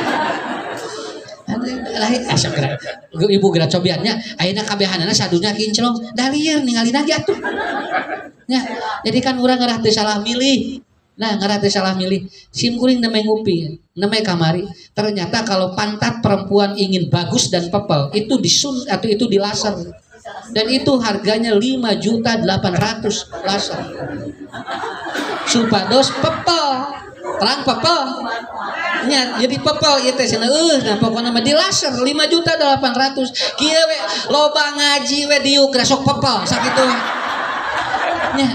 [SPEAKER 3] Lain asa geura. Ibu geura cobiannya ayeuna kabehanana sadunya kinclong, da lieur ningali lagi atuh. Ya, jadi kan urang ngarah teu salah milih. Nah, ngarah teu salah milih. Sim kuring nemeh ngupi, nemeh kamari. Ternyata kalau pantat perempuan ingin bagus dan pepel, itu disun atau itu dilaser. Dan itu harganya lima juta delapan ratus laser. Supados pepel, terang pepel. Nya jadi pepel ieu teh cenah eueuh nah pokona mah di laser lima juta delapan ratus. Kieu we loba ngaji we diuk sok pepel sakitu. Nya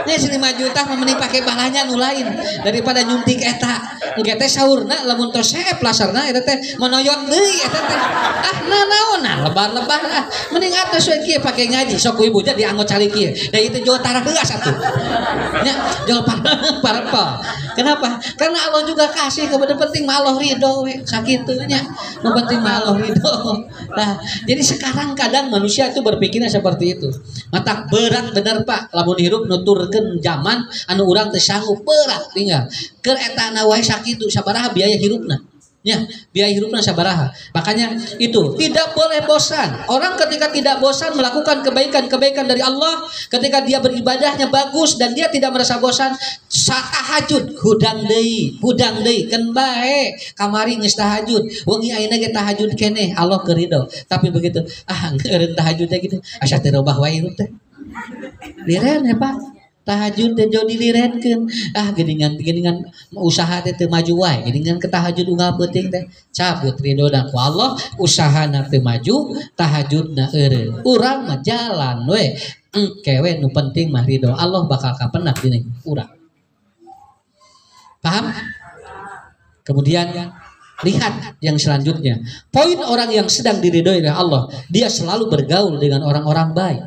[SPEAKER 3] Nya lima juta mending pakai balanya nu lain daripada nyuntik eta. Engke teh saurna lamun tos sae plasarna eta teh menoyot deui eta teh. Ah nanaon lebar-lebar ah. Mending atos we kieu pake ngaji sok ibu jadi anggot cari kieu. Da itu jual tarah heus atuh. Nya jual parpa. Kenapa? Karena Allah juga kasih kepada penting mah Allah ridho we sakitu nya. Nu penting mah Allah ridho. Nah, jadi sekarang kadang manusia itu berpikirnya seperti itu. Mata berat bener Pak, lamun hirup nuturkeun zaman anu urang teu sanggup berat tinggal. Keur eta na wae sakitu sabaraha biaya hirupna. Ya, biaya hirupna sabaraha. Makanya itu tidak boleh bosan. Orang ketika tidak bosan melakukan kebaikan-kebaikan dari Allah, ketika dia beribadahnya bagus dan dia tidak merasa bosan, tahajud hudang deui, hudang deui keun bae. Kamari geus tahajud. Wengi ayeuna ge tahajud keneh, Allah keurido. Tapi begitu, ah eureun tahajud teh gitu. Asa teu robah wae hirup teh. Liren ya Pak. Tahajud teh jauh dilirenkeun. Ah geuningan geuningan usaha teh teu maju wae. Geuningan ke tahajud unggal peuting teh cabut ridona ku Allah, usahana teu maju, tahajudna eureun. Urang mah jalan we. Engke we nu penting mah ridho Allah bakal kapenak dina urang. Paham? Kemudian lihat yang selanjutnya. Poin orang yang sedang diridhoi oleh Allah, dia selalu bergaul dengan orang-orang baik.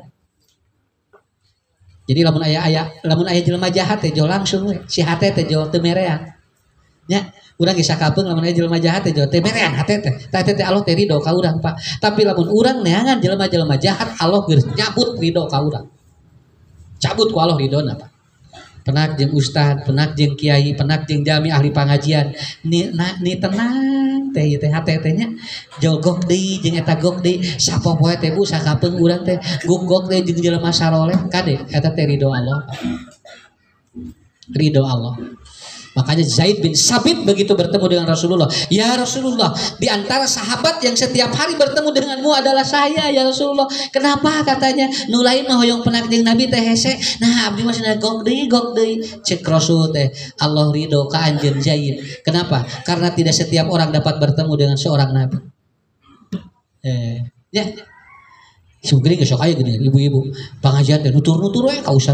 [SPEAKER 3] Jadi lamun aya aya lamun aya jelema jahat teh jo langsung we. Si hate teh jo teu merean. Nya, urang ge sakapeung lamun aya jelema jahat teh jo teu merean hate teh. Tah teh Allah teh ridho ka urang, Pak. Tapi lamun urang neangan jelema-jelema jahat, Allah geus nyabut ridho ka urang. Cabut ku Allah ridona, Pak. Penak jeung ustad, penak jeung kiai, penak jeung jami ahli pangajian. Ni na, ni tenang teh teh hate teh nya. Jogok deui jeung eta gok deui. Sapopoe teh Bu sakapeung urang teh gugok deui jeung jelema saloleh kade eta teh ridho Allah. Ridho Allah. Makanya Zaid bin Sabit begitu bertemu dengan Rasulullah. Ya Rasulullah, di antara sahabat yang setiap hari bertemu denganmu adalah saya ya Rasulullah. Kenapa katanya? Nu lain mah hoyong penak jeung Nabi teh hese. Nah abdi mah cenah gok deui gok deui. Cek Rasul teh Allah ridho ka anjeun Zaid. Kenapa? Karena tidak setiap orang dapat bertemu dengan seorang nabi. Eh, ya. Sugri geus sok aya geuning ibu-ibu. Pangajian teh nutur-nutur we kausan.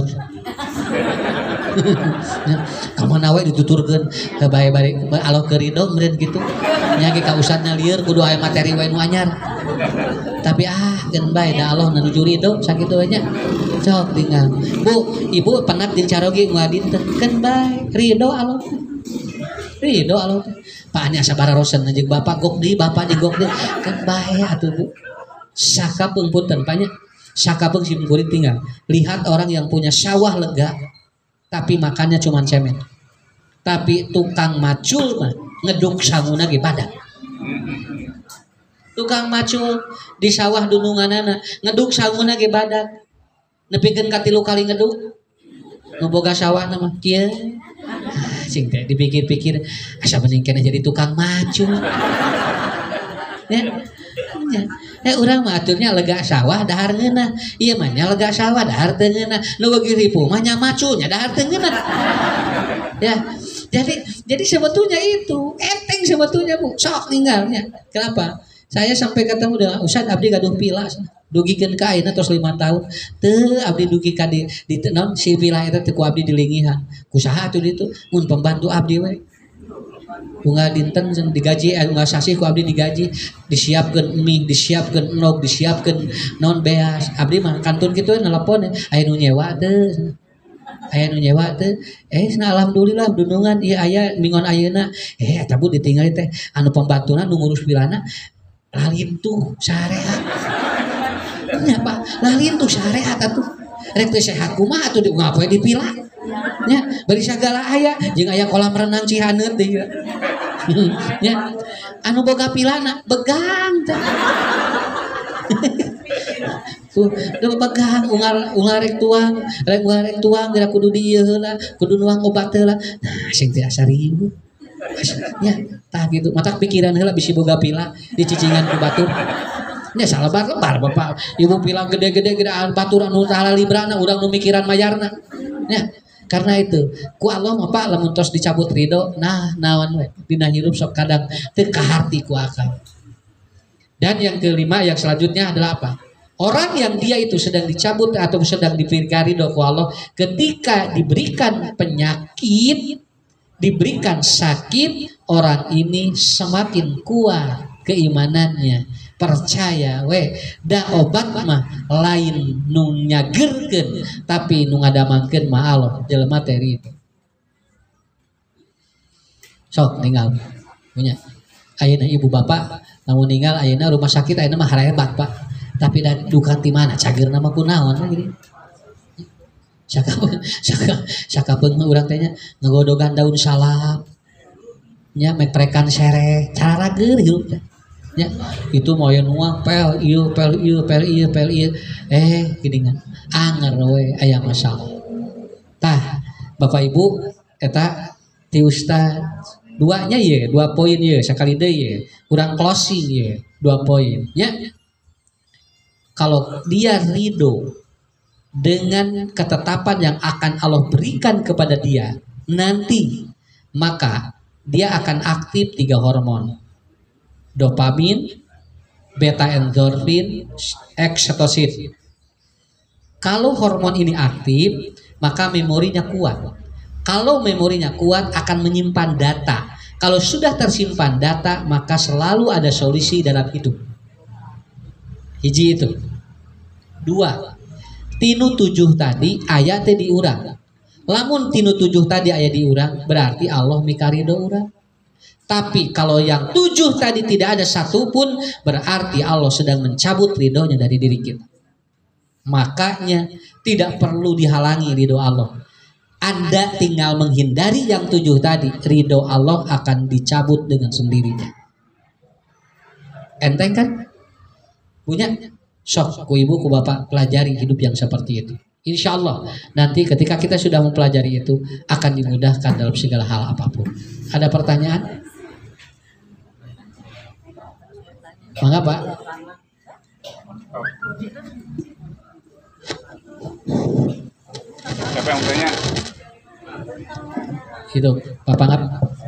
[SPEAKER 3] Kamana we dituturkeun ka bae bari Allah keurido meureun kitu nya ge ka ustadna lieur kudu aya materi wae nu anyar tapi ah geun bae da Allah nuju ridho sakitu we nya sok tinggal Bu ibu penat jeung carogi ngadin teh keun bae ridho Allah ridho Allah Pak nya sabaraha rosen jeung bapak gok deui bapak jeung gok deui keun bae atuh Bu sakapeung punten panya sakapeung si murid tinggal lihat orang yang punya sawah lega tapi makannya cuma cemen. Tapi tukang macul mah ngeduk sanguna ge badak. Tukang macul di sawah dununganana ngeduk sanguna ge badak. Nepikeun ka tilu kali ngeduk. Nu boga sawah mah kieu. Cing teh dipikir-pikir asa mending keneh jadi tukang macul. Ya. Ya. Eh urang mah aturnya lega sawah dahar ngeunah. Ieu mah nya lega sawah dahar teu ngeunah. Nu beuki ripu mah nya maculnya dahar teu ngeunah. Ya. Jadi jadi sebetulnya itu enteng sebetulnya Bu. Sok ninggalnya. Kenapa? Saya sampai ketemu dengan Ustaz abdi gaduh pilas. Dugikeun ka ayeuna tos lima tahun. Teu abdi dugi ka di di naon si pilah eta teu ku abdi dilingihan. Kusaha atuh ditu? Mun pembantu abdi we. Bunga dinten digaji unggal sasih ku abdi digaji disiapkeun mie disiapkeun enog disiapkeun non beas abdi mah kantun kitu nelpon aya nu nyewa teu aya nu nyewa teu eh alhamdulillah dunungan ieu aya mingon ayeuna eh eta Bu ditinggali teh anu pembantuna nu ngurus pilana lalin tuh sareha nya Pak lalin tuh sareha atuh rek teu sehat kumaha atuh diunggal poe dipila nya bari sagala aya jeung aya kolam renang Cihaneut deui ya anu boga pilana begang teh tuh udah begang ungar ungar rek tuang rek ungar rek tuang geura kudu dieu heula kudu nuang obat heula nah sing teh asa ribu ya tah gitu mata pikiran heula bisi boga pila dicicingan ku batur nya salebar-lebar Bapak ibu pila gede-gede gede batur anu tah librana urang nu mikiran mayarna nya karena itu ku Allah mah Pak lamun tos dicabut ridho nah naon we dina hirup sok kadang teu kaharti ku akal. Dan yang kelima yang selanjutnya adalah apa? Orang yang dia itu sedang dicabut atau sedang diberikan ridho ku Allah, ketika diberikan penyakit, diberikan sakit, orang ini semakin kuat keimanannya, percaya we da obat mah lain nu nyagerkeun tapi nu ngadamangkeun mah Allah jelema teh ridho. Sok ninggal punya ayeuna ibu bapak namun ninggal ayeuna rumah sakit ayeuna mah harebat Pak, tapi da duka ti mana cageurna mah kunaon we gini. Sakapeung saka sakapeung mah urang teh nya ngagodogan daun salak nya meprekan sereh cara rageun hirup teh nya itu moyen nuang pel ieu pel ieu pel ieu pel ieu eh geuningan anger we aya masalah. Tah Bapak Ibu eta ti ustad duanya ye dua poin ye sakali deui ye urang closing ye dua poin nya. Kalau dia ridho dengan ketetapan yang akan Allah berikan kepada dia nanti, maka dia akan aktif tiga hormon, dopamin, beta endorfin, oksitosin. Kalau hormon ini aktif, maka memorinya kuat. Kalau memorinya kuat akan menyimpan data. Kalau sudah tersimpan data, maka selalu ada solusi dalam hidup. Hiji itu. Dua, tinu tujuh tadi ayatnya diurang. Lamun tinu tujuh tadi ayat diurang, berarti Allah mikarido urang. Tapi kalau yang tujuh tadi tidak ada satupun, berarti Allah sedang mencabut ridhonya dari diri kita. Makanya tidak perlu dihalangi ridho Allah. Anda tinggal menghindari yang tujuh tadi, ridho Allah akan dicabut dengan sendirinya. Enteng kan? Punya? Sok, ku ibu, ku bapak pelajari hidup yang seperti itu. Insya Allah nanti ketika kita sudah mempelajari itu akan dimudahkan dalam segala hal apapun. Ada pertanyaan? Mangga Pak.
[SPEAKER 2] Siapa yang bertanya?
[SPEAKER 3] Itu Bapak Ngap.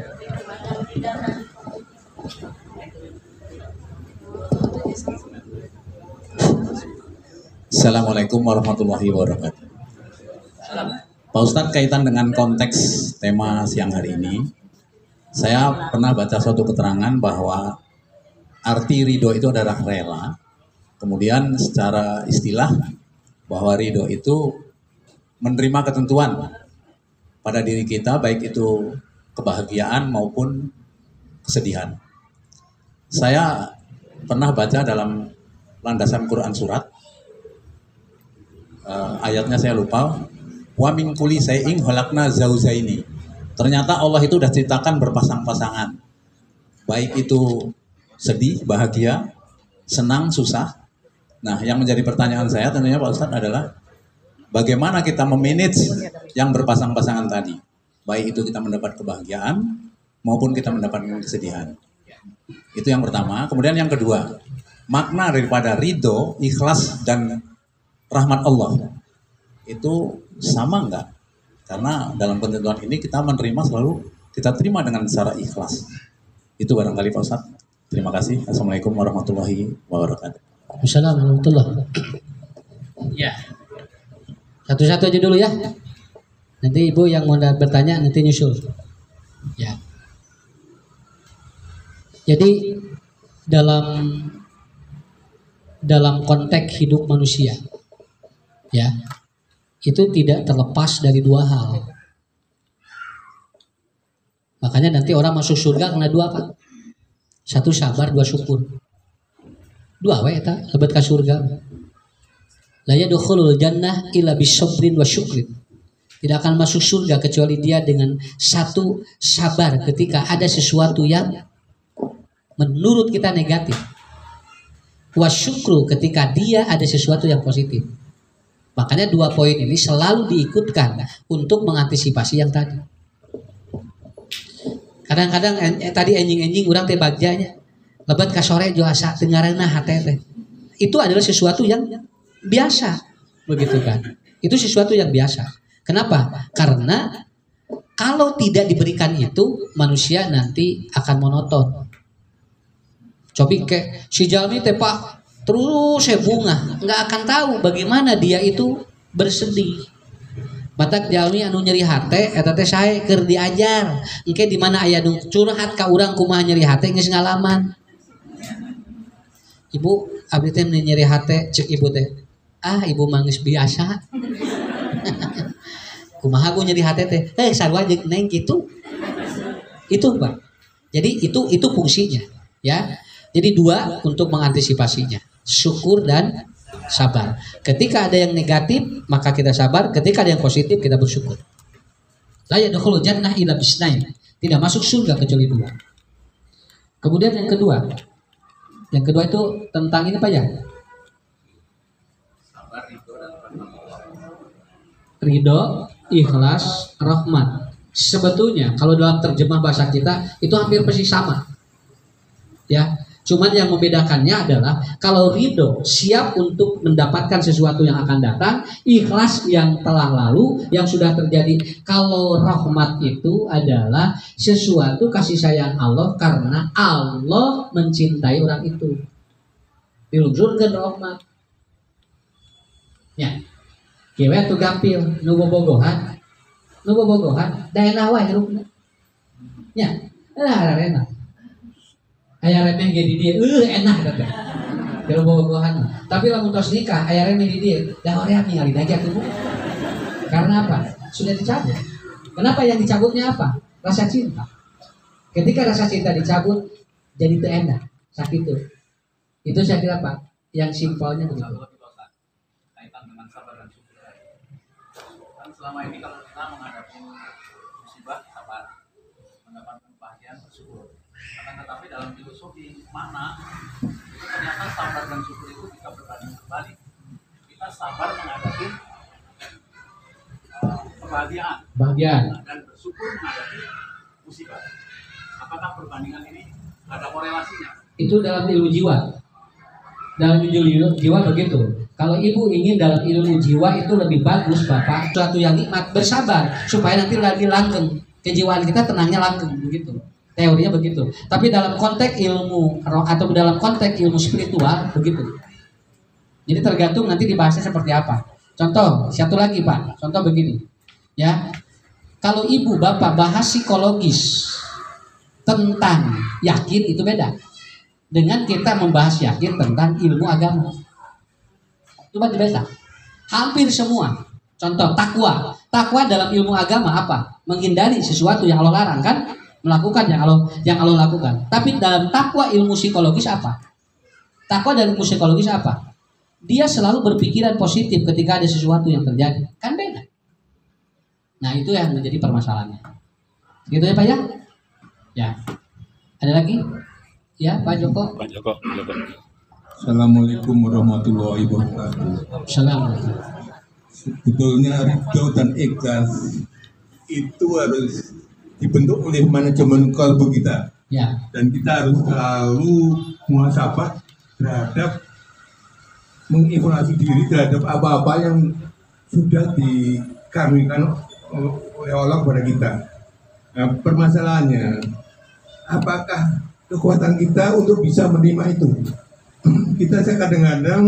[SPEAKER 4] Assalamualaikum warahmatullahi wabarakatuh. Pak Ustadz, kaitan dengan konteks tema siang hari ini, saya pernah baca suatu keterangan bahwa arti ridho itu adalah rela. Kemudian secara istilah bahwa ridho itu menerima ketentuan pada diri kita, baik itu kebahagiaan maupun kesedihan. Saya pernah baca dalam landasan Quran surat, Uh, ayatnya saya lupa. Wa min kulli shay'in khalaqna zawjaini. Ternyata Allah itu sudah ceritakan berpasang-pasangan. Baik itu sedih, bahagia, senang, susah. Nah, yang menjadi pertanyaan saya tentunya Pak Ustadz adalah bagaimana kita memanage yang berpasang-pasangan tadi. Baik itu kita mendapat kebahagiaan maupun kita mendapatkan kesedihan. Itu yang pertama. Kemudian yang kedua, makna daripada ridho, ikhlas dan rahmat Allah itu sama enggak? Karena dalam ketentuan ini kita menerima selalu kita terima dengan secara ikhlas. Itu barangkali Pak Ustadz. Terima kasih. Assalamualaikum warahmatullahi wabarakatuh.
[SPEAKER 3] Assalamualaikum warahmatullahi wabarakatuh. Ya. Satu-satu aja dulu ya. Nanti Ibu yang mau bertanya nanti nyusul. Ya. Jadi dalam dalam konteks hidup manusia, ya, itu tidak terlepas dari dua hal. Makanya nanti orang masuk surga karena dua apa? Satu sabar, dua syukur. Dua we eta lebet ka surga. La yadkhulul jannah illa bisabrin wa syukrin. Tidak akan masuk surga kecuali dia dengan satu sabar ketika ada sesuatu yang menurut kita negatif. Wa syukru ketika dia ada sesuatu yang positif. Makanya dua poin ini selalu diikutkan untuk mengantisipasi yang tadi. Kadang-kadang eh, tadi enjing-enjing urang teh bagjanya lebat ka sore jo asa teu ngareunah hate teh. Itu adalah sesuatu yang biasa, begitu kan? Itu sesuatu yang biasa. Kenapa? Karena kalau tidak diberikan itu manusia nanti akan monoton. Cobi ke si jalmi teh Pak terus saya bunga, nggak akan tahu bagaimana dia itu bersedih. Batak jalmi anu nyeri hate eta teh sae keur diajar. Engke di mana aya nu curhat ka urang kumaha nyeri hate geus ngalaman. Ibu, abdi teh nyeri hate ceuk ibu teh. Ah, ibu mah geus biasa. Kumaha gue nyeri hate teh? Eh, sarua jeung neng kitu. Itu, Pak. Jadi itu itu fungsinya, ya. Jadi dua untuk mengantisipasinya, syukur dan sabar. Ketika ada yang negatif, maka kita sabar. Ketika ada yang positif, kita bersyukur. La yadkhulul jannah illa bisnain. Tidak masuk surga kecuali dua. Kemudian yang kedua. Yang kedua itu tentang ini Pak ya? Ridho, ikhlas, rahmat. Sebetulnya kalau dalam terjemah bahasa kita itu hampir persis sama. Ya. Cuman yang membedakannya adalah kalau ridho siap untuk mendapatkan sesuatu yang akan datang, ikhlas yang telah lalu, yang sudah terjadi. Kalau rahmat itu adalah sesuatu kasih sayang Allah karena Allah mencintai orang itu. Dilungsurkeun rahmat. Ya. Kieu tuh gampil, nu bobogohan. Nu bobogohan, daerah wae hirupna. Ya, lah arena. Aya remeh ge di dieu, eueuh enak eta teh. Kalau bobogohan. Tapi lamun tos nikah, aya remeh di dieu, da hoream ningali daja tuh. Karena apa? Sudah dicabut. Kenapa yang dicabutnya apa? Rasa cinta. Ketika rasa cinta dicabut, jadi teu enak, sakit tuh. Itu saya kira Pak, yang simpelnya begitu.
[SPEAKER 4] Kaitan dengan sabar dan syukur. Kan selama ini kalau kita menghadapi musibah, sabar, mendapatkan kebahagiaan, bersyukur. Akan tetapi dalam filosofi makna itu ternyata sabar dan syukur itu bisa berbanding terbalik. Kita sabar menghadapi uh, kebahagiaan,
[SPEAKER 3] Bahagian.
[SPEAKER 4] dan bersyukur menghadapi musibah. Apakah perbandingan ini ada korelasinya?
[SPEAKER 3] Itu dalam ilmu jiwa. Dalam ilmu jiwa begitu. Kalau ibu ingin dalam ilmu jiwa itu lebih bagus Bapak, suatu yang nikmat, bersabar supaya nanti lagi langgeng, kejiwaan kita tenangnya langgeng begitu. Teorinya begitu. Tapi dalam konteks ilmu atau dalam konteks ilmu spiritual begitu. Jadi tergantung nanti dibahasnya seperti apa. Contoh, satu lagi Pak. Contoh begini. Ya. Kalau ibu bapak bahas psikologis tentang yakin itu beda. Dengan kita membahas yakin tentang ilmu agama. Itu beda. Hampir semua. Contoh takwa. Takwa dalam ilmu agama apa? Menghindari sesuatu yang Allah larang kan? Melakukan yang Allah yang Allah lakukan. Tapi dalam takwa ilmu psikologis apa? Takwa dalam ilmu psikologis apa? Dia selalu berpikiran positif ketika ada sesuatu yang terjadi. Kan beda. Nah, itu yang menjadi permasalahannya. Gitu ya, Pak ya? Ya. Ada lagi? Ya, Pak Joko.
[SPEAKER 2] Pak Joko, Joko.
[SPEAKER 5] Assalamualaikum warahmatullahi wabarakatuh.
[SPEAKER 3] Assalamualaikum.
[SPEAKER 5] Sebetulnya ridho dan ikhlas itu harus dibentuk oleh manajemen kalbu kita,
[SPEAKER 3] Ya.
[SPEAKER 5] dan kita harus selalu muhasabah terhadap mengevaluasi diri terhadap apa-apa yang sudah dikarunikan oleh Allah kepada kita. Nah, permasalahannya, apakah kekuatan kita untuk bisa menerima itu? Kita kadang-kadang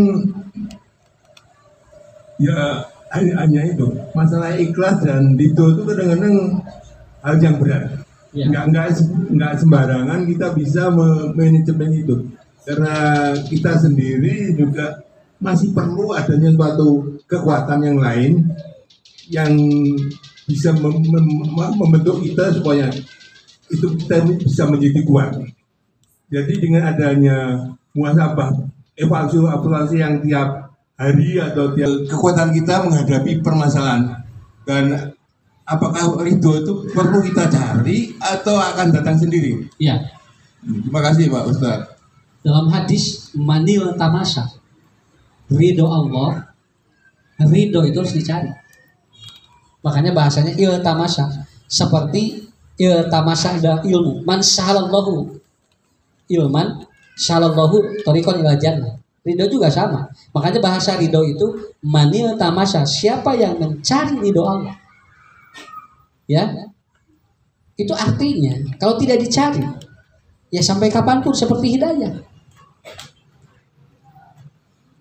[SPEAKER 5] ya hanya itu, masalah ikhlas dan ridho itu kadang-kadang hal yang berat.
[SPEAKER 3] Ya.
[SPEAKER 5] Nggak, nggak, nggak sembarangan kita bisa manajemen itu, karena kita sendiri juga masih perlu adanya suatu kekuatan yang lain yang bisa mem mem membentuk kita supaya itu kita bisa menjadi kuat. Jadi dengan adanya muhasabah, evaluasi evaluasi yang tiap hari atau tiap kekuatan kita menghadapi permasalahan, dan apakah ridho itu perlu kita cari atau akan datang sendiri?
[SPEAKER 3] Ya.
[SPEAKER 5] Terima kasih Pak Ustadz.
[SPEAKER 3] Dalam hadis manil tamasa, ridho Allah, ridho itu harus dicari. Makanya bahasanya il tamasa, seperti il tamasa ada ilmu. Man sahalallahu ilman, sahalallahu thariqan ila jannah. Ridho juga sama. Makanya bahasa ridho itu manil tamasa, siapa yang mencari ridho Allah. Ya, itu artinya kalau tidak dicari, ya sampai kapanpun seperti hidayah.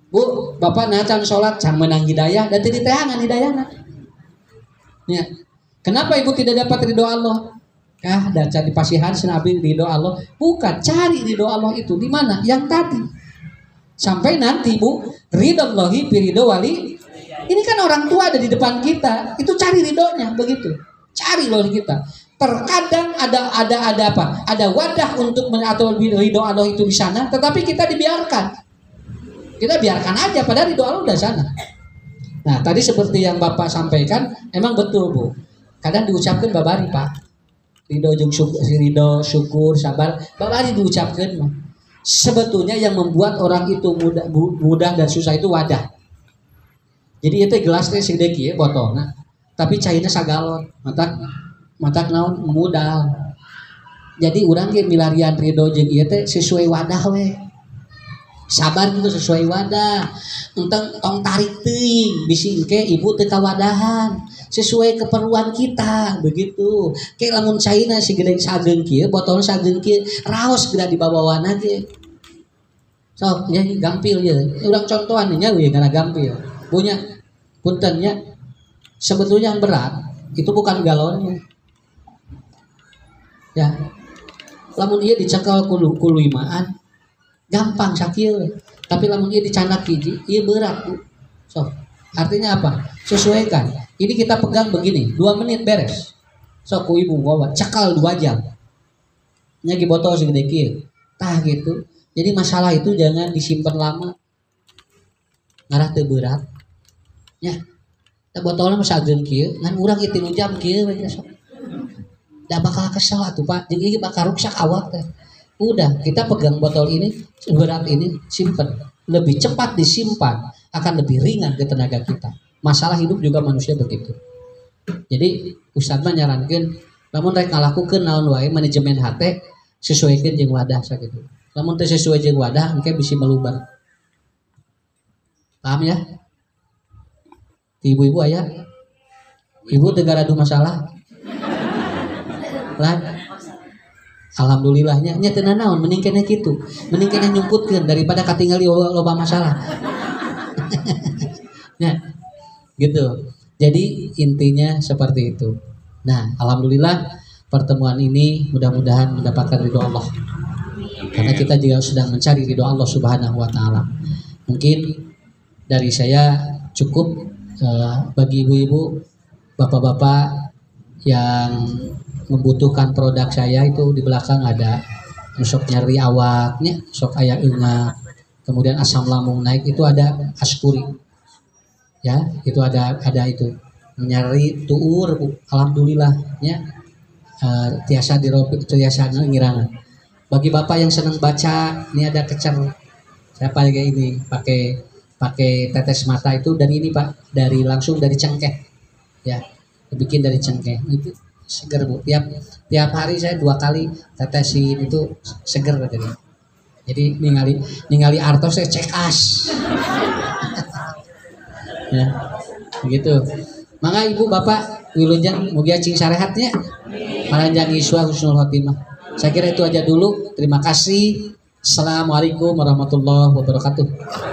[SPEAKER 3] Bu, bapak nacan sholat can menang hidayah dan tidak teangan hidayahna. Ya. Kenapa ibu tidak dapat ridho Allah? Kah dan cari pasihan senabi ridho Allah? Bukan, cari ridho Allah itu di mana? Yang tadi. Sampai nanti bu, ridho Allahi ridho wali. Ini kan orang tua ada di depan kita. Itu cari ridhonya begitu. Cari loh kita. Terkadang ada ada ada apa? Ada wadah untuk atau ridho Allah itu di sana, tetapi kita dibiarkan. Kita biarkan aja padahal ridho Allah udah sana. Nah, tadi seperti yang Bapak sampaikan, emang betul, Bu. Kadang diucapkan babari, Pak. Ridho jeung syukur, ridho, syukur, sabar, babari diucapkan mah. Sebetulnya yang membuat orang itu mudah mudah dan susah itu wadah. Jadi itu gelas teh segede kieu botolna, tapi cairnya sagalon. Matak matak naon modal. Jadi urang ge milarian ridho jeung ieu teh sesuai wadah we. Sabar juga sesuai wadah. Enteng tong tarik teuing bisi engke ibu teu kawadahan. Sesuai keperluan kita begitu. Kayak lamun cairna si gede sageung kieu, botol sageung kieu, raos geura dibawawana ge. So, nya gampil ya. Urang contohan nya we kana gampil. Punya punten nya. Sebetulnya yang berat itu bukan galonnya. Ya. Lamun ieu dicekel ku ku limaan gampang sakieu. Tapi lamun ieu dicanak hiji, ieu berat, Bu. So, artinya apa? Sesuaikan. Ini kita pegang begini, dua menit beres. So, ku ibu bawa cekal dua jam. Nya ki botol segede kieu. Tah gitu. Jadi masalah itu jangan disimpan lama. Ngarah teu berat. Nya. Da botolna mah sageung kieu, ngan urang ieu tilu jam kieu we sok. Da bakal kesel atuh, Pak. Jeung ieu bakal rusak awak teh. Udah, kita pegang botol ini, berat ini, simpan. Lebih cepat disimpan, akan lebih ringan ke tenaga kita. Masalah hidup juga manusia begitu. Jadi, Ustadz menyarankan, namun rek ngalakukeun naon wae manajemen hate sesuaikan jeung wadah sakitu. Lamun teu sesuai jeung wadah, engke bisi melubar. Paham ya? Ibu-ibu aya? Ibu teu garadu masalah? Lah, alhamdulillahnya nya teu naon mending keneh kitu. Mending keneh nyumputkeun daripada katingali loba masalah. Nah, gitu. Jadi intinya seperti itu. Nah, alhamdulillah pertemuan ini mudah-mudahan mendapatkan ridho Allah. Karena kita juga sedang mencari ridho Allah Subhanahu wa taala. Mungkin dari saya cukup uh, bagi ibu-ibu, bapak-bapak yang membutuhkan produk saya itu di belakang ada sok nyeri awaknya, sok aya eungap, kemudian asam lambung naik itu ada askuri. Ya, itu ada ada itu. Nyeri tuur alhamdulillahnya uh, tiasa dirobi tiasa ngirangan. Bagi Bapak yang senang baca, ini ada kecer. Saya pakai ini, pakai pakai tetes mata itu dari ini, Pak, dari langsung dari cengkeh. Ya, dibikin dari cengkeh. Itu seger, Bu. Tiap tiap hari saya dua kali tetesin itu seger katanya. Jadi ningali ningali artos saya cek as. Ya, begitu. Mangga ibu bapak wilujeng mugia cing sarehatnya. Malanjang iswa husnul khotimah. Saya kira itu aja dulu. Terima kasih. Assalamualaikum warahmatullahi wabarakatuh.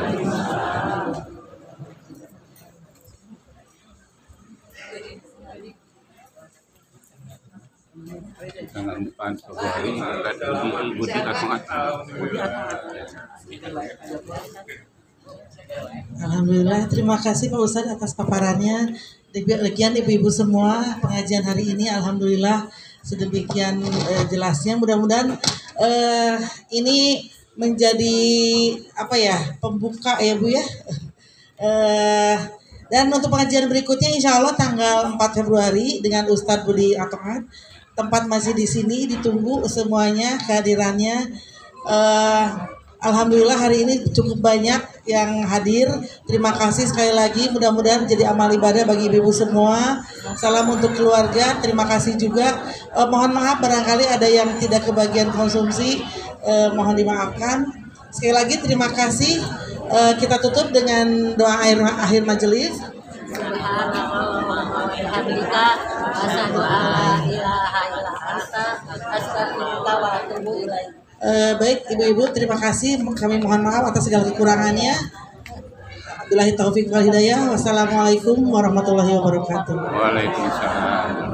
[SPEAKER 2] Tanggal empat Februari ada Ibu Tika
[SPEAKER 1] Alhamdulillah, terima kasih Pak Ustadz atas paparannya. Demikian ibu-ibu semua, pengajian hari ini alhamdulillah sedemikian eh, jelasnya. Mudah-mudahan eh, ini menjadi apa ya, pembuka ya Bu ya. Eh, dan untuk pengajian berikutnya insya Allah tanggal empat Februari dengan Ustadz Budi Atohan. Tempat masih di sini, ditunggu semuanya kehadirannya. Eh, Alhamdulillah hari ini cukup banyak yang hadir. Terima kasih sekali lagi. Mudah-mudahan menjadi amal ibadah bagi ibu-ibu semua. Salam untuk keluarga. Terima kasih juga. Eh, mohon maaf barangkali ada yang tidak kebagian konsumsi. Eh, mohon dimaafkan. Sekali lagi terima kasih. Eh, kita tutup dengan doa akhir, akhir majelis. Uh, baik ibu-ibu terima kasih, kami mohon maaf atas segala kekurangannya. Billahi taufik wal hidayah. Wassalamualaikum warahmatullahi wabarakatuh.
[SPEAKER 2] Waalaikumsalam.